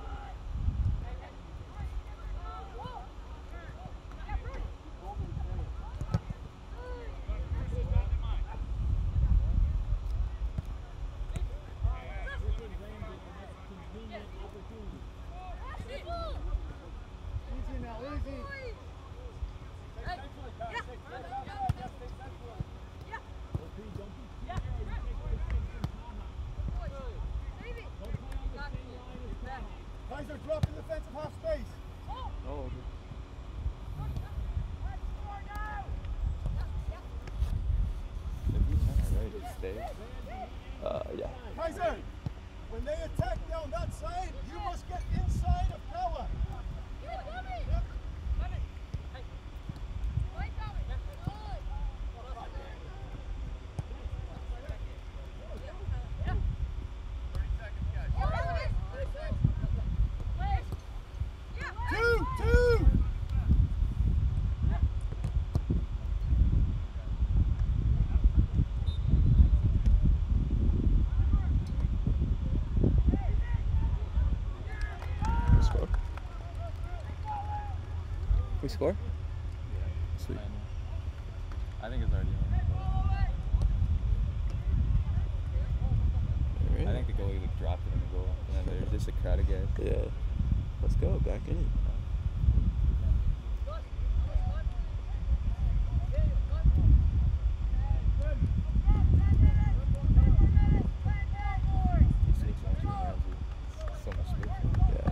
Easy now, easy. Kaiser, drop in the defensive half space. Oh, okay. If he's not ready to stay, Uh, yeah. Kaiser, when they attack down that side, you must get inside of Pella. Two, two. We score. We score? Sweet. I think it's already on. I Alright. think the goalie like, dropped it in the goal, and then there's just a crowd of guys. Yeah. Let's go. Back in it. He's six one, two miles. It's so much space. Yeah.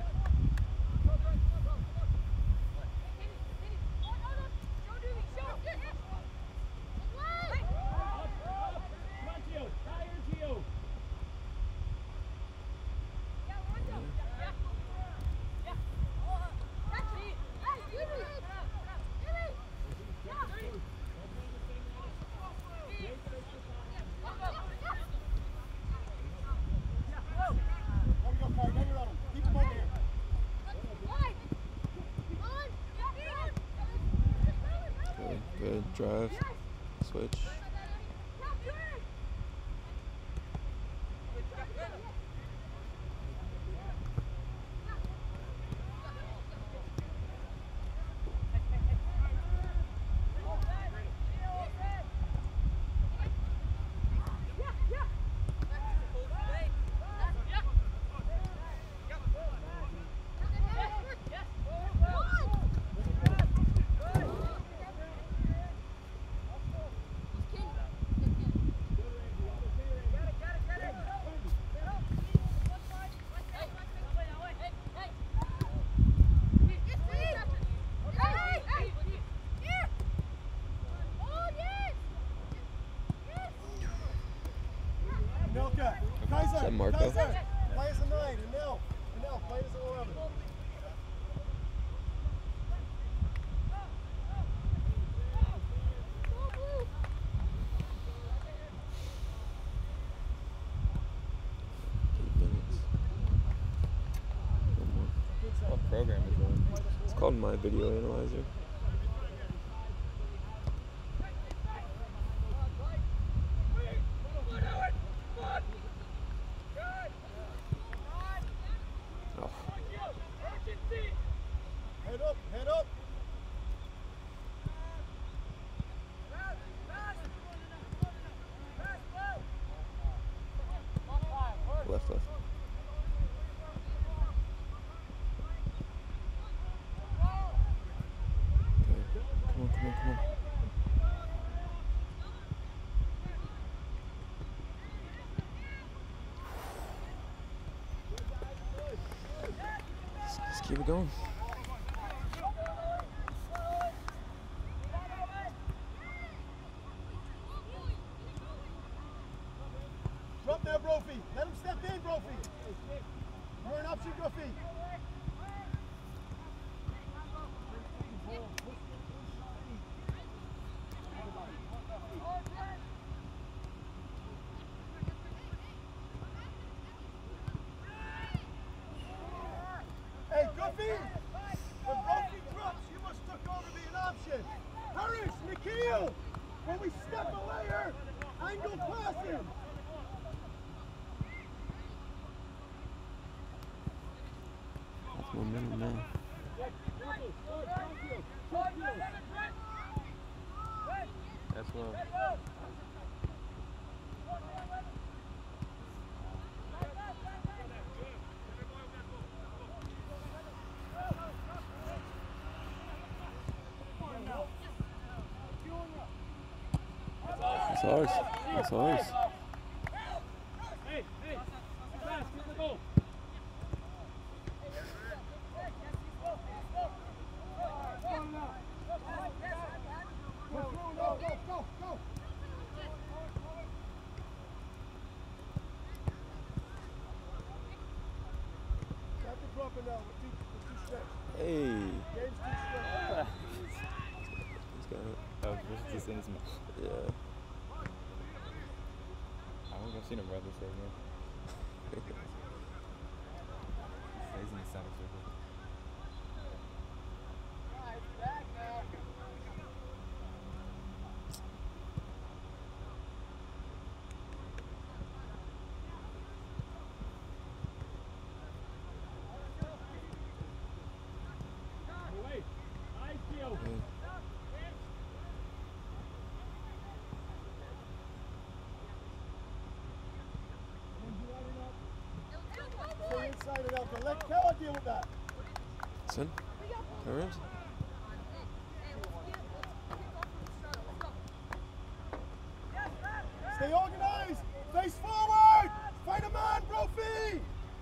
drive, switch. Anelka, Kaiser, Is that Marco? Kaiser, play as a nine. Anel, Anel, play as an eleven. Eight minutes. One more. What program is that? It's called My Video Analyzer. Oh, Head up, head up. left, left. Okay. Come on, come on, come on. Let's, let's keep it going. Drop there, Brophy. Let him step in, Brophy. Turn up, shoot, Brophy. Hey, Guffey! When Brophy drops, you must look over be an option. Harris, Nikhil! When we step a layer, angle passing. That's momentum now. That's well. That's ours. That's ours. Hey, hey, fast, get the goal. Go, go, go, go, go. Got the proper now. We're too, we're too stretched. Hey. Game's too stretched. He's got it. Oh, just, just in his mouth. Yeah. I don't think I've seen him run this right now. He's in the center circle. Away. Nice deal. Hey. Stay inside it out there. Let Keller deal with that. Son? Alright. Stay organized. Face forward. Fight a man, Brophy.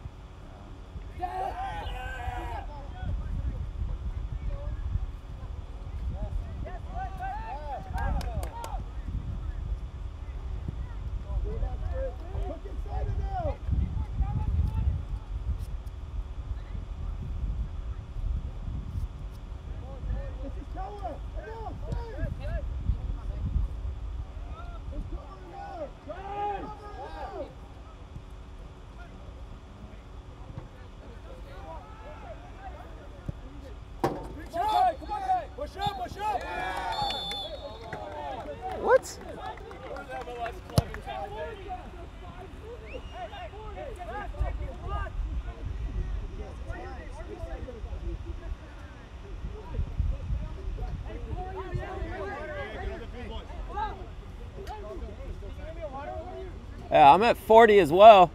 Look inside it now. This is Keller. Enough. Stay. It's Keller now. Yeah, I'm at forty as well.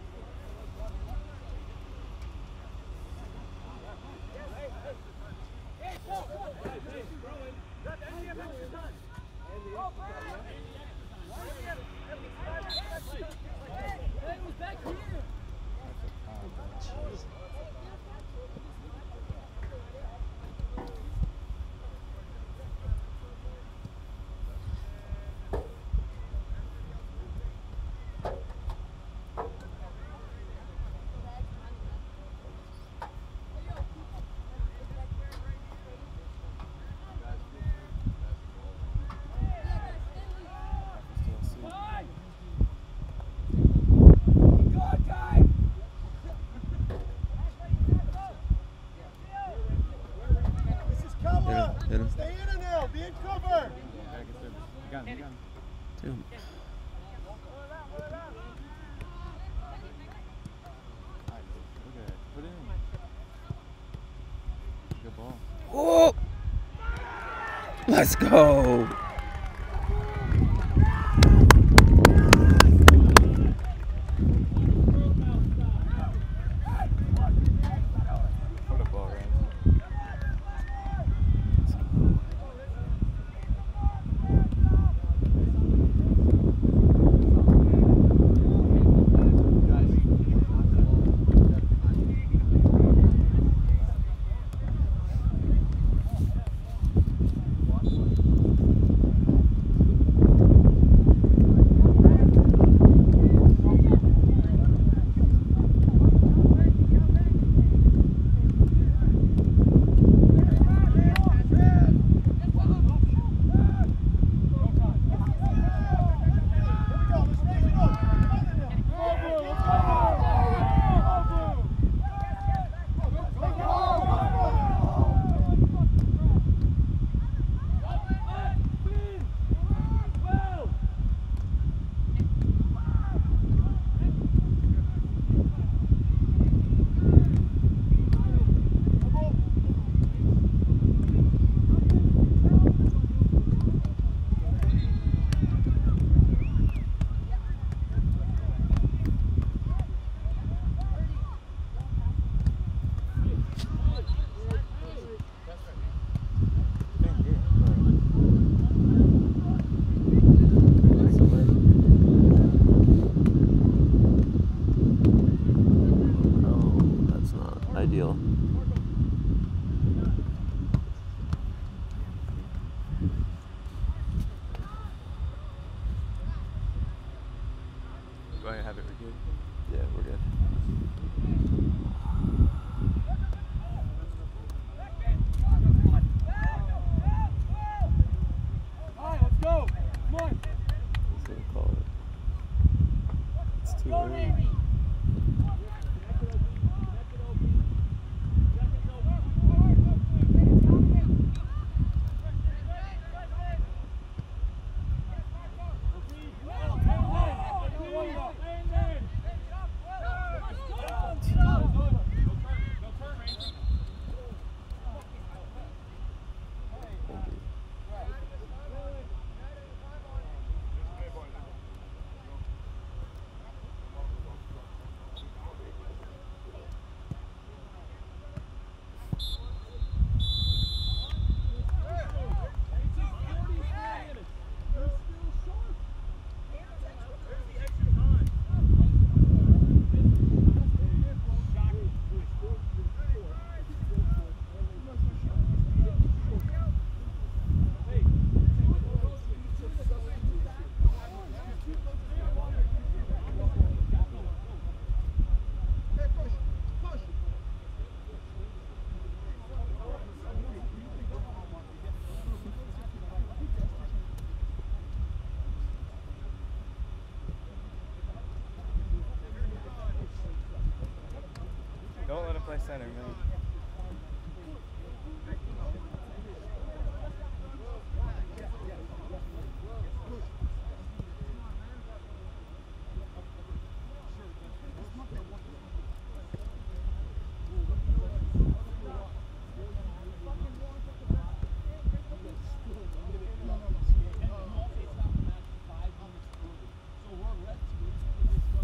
Stay in it now. Be in cover. Dude. Oh! Let's go. What a ball, Ramsey. Ideal. Do I have it? We're good? Yeah, we're good. All right, let's go. Come on. He's gonna call it. It's too early. Don't let him play center, man. So we're ready to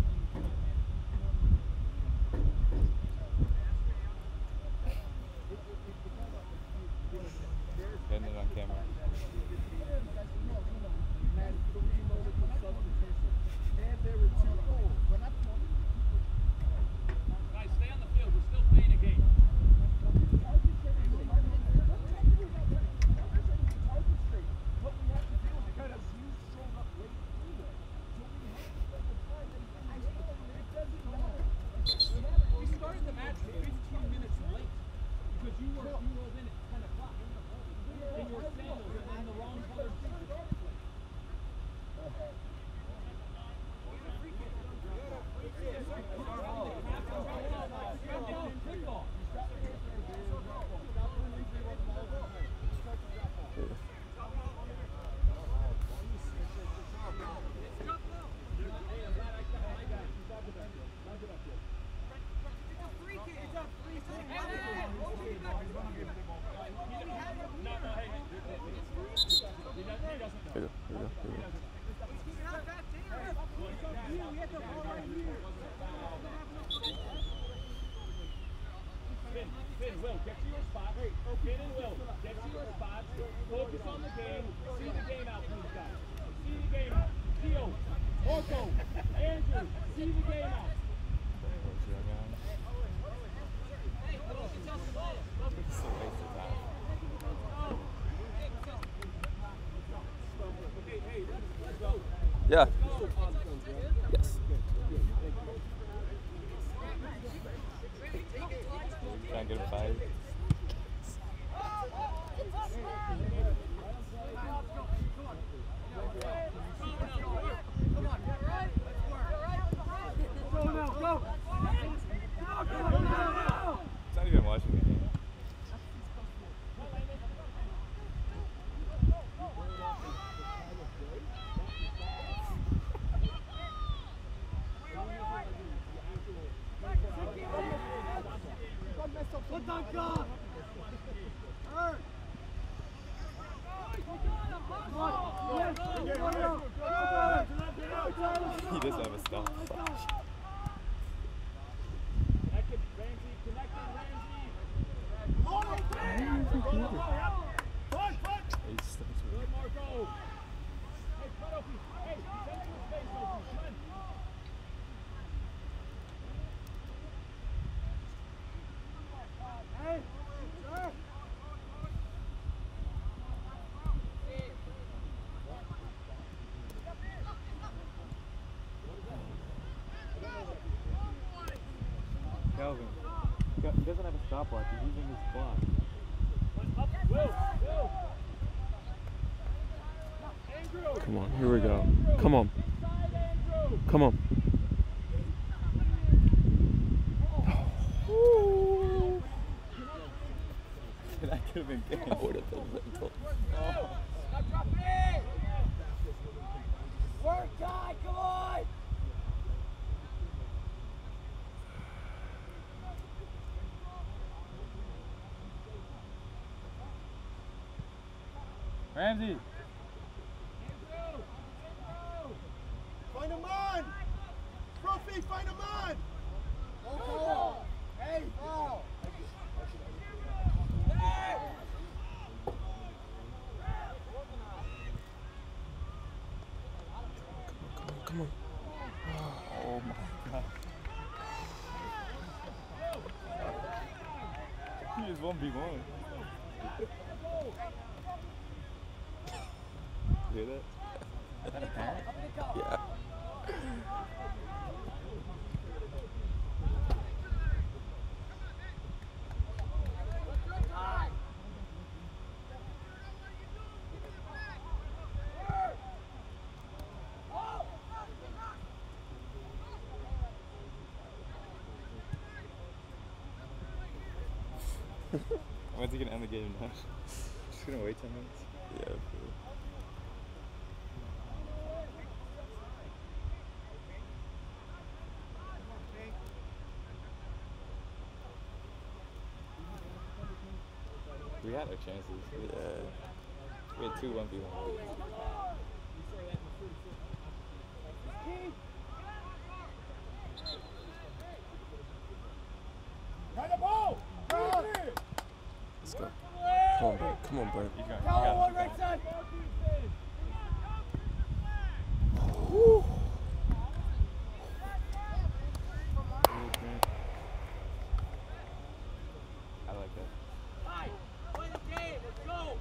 you were you rolled in at ten o'clock in your sandals and then the wrong colored shoes. Here we go, here we go, here we go. Finn, Finn, Will, get to your spot. Finn and Will, get to your spot. Focus on the game. See the game out, please, guys. See the game out. Theo, Orko, Andrew, see the game out. It's a waste of time. Yeah. Yes. Try and get him fired. He's not even watching the game. He doesn't have a stop. Connected, Ramsey, connected, Ramsey. He's still Good, Marco. Hey, cut off. Hey, send him his face, Opie. Come on. Hey, sir. Calvin. He doesn't have a stopwatch. He's using his clock. Up, Will, Will. Andrew. Come on, here we go. Come on. Inside, Andrew. Come on. That could have been game. Would have been mental. Stop dropping it. Work, guy, come on. Ramsey. Find a man. Trophy, find a man. Oh, hey, foul. Hey. Come on. Oh my god. He is one v one. Hear that? Is that a parent? Yeah. When's he gonna end the game now? Just gonna wait ten minutes? Yeah. Bro. We had our chances. Yeah. We had two one v one. Run the ball. Let's go. Come on, Brent. Come on, Brent. You got, you Go got on, it. right side. I like that. Win the game. Let's go.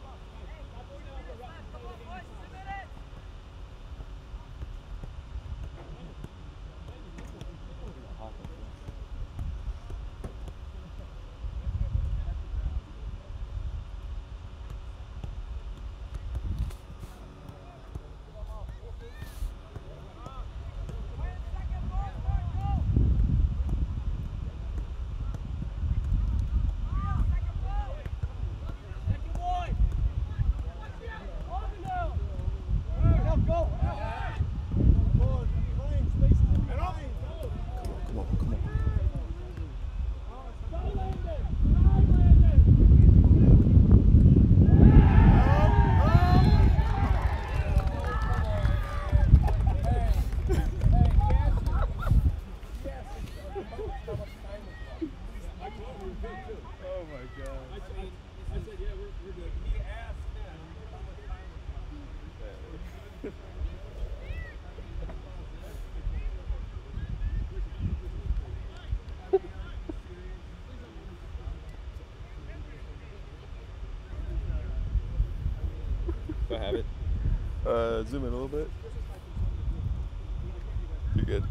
my god. I, I, I said, yeah, we're, we're good. He asked them how much time was left. Do I have it? Uh, zoom in a little bit. You're good.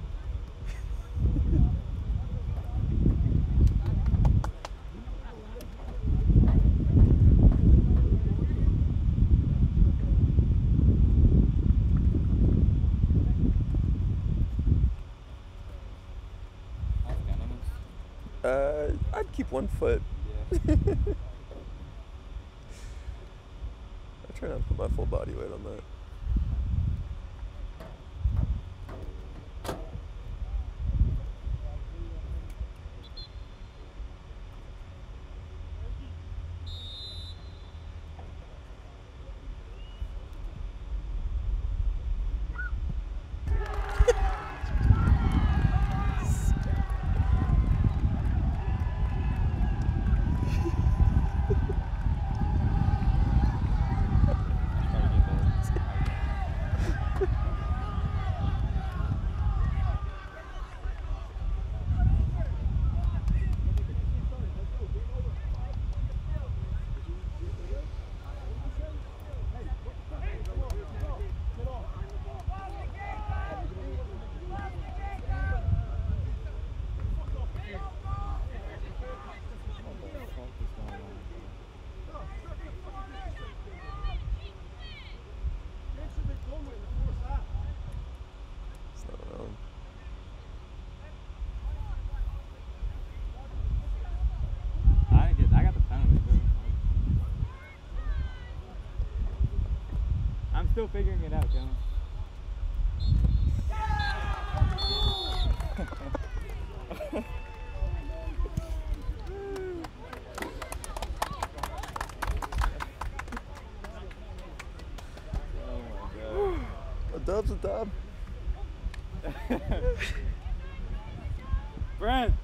Uh, I'd keep one foot. Yeah. I try not to put my full body weight on that. It's not around. I didn't get. I got the penalty, bro. I'm still figuring it out, Dylan. A dub's a dub. Brent.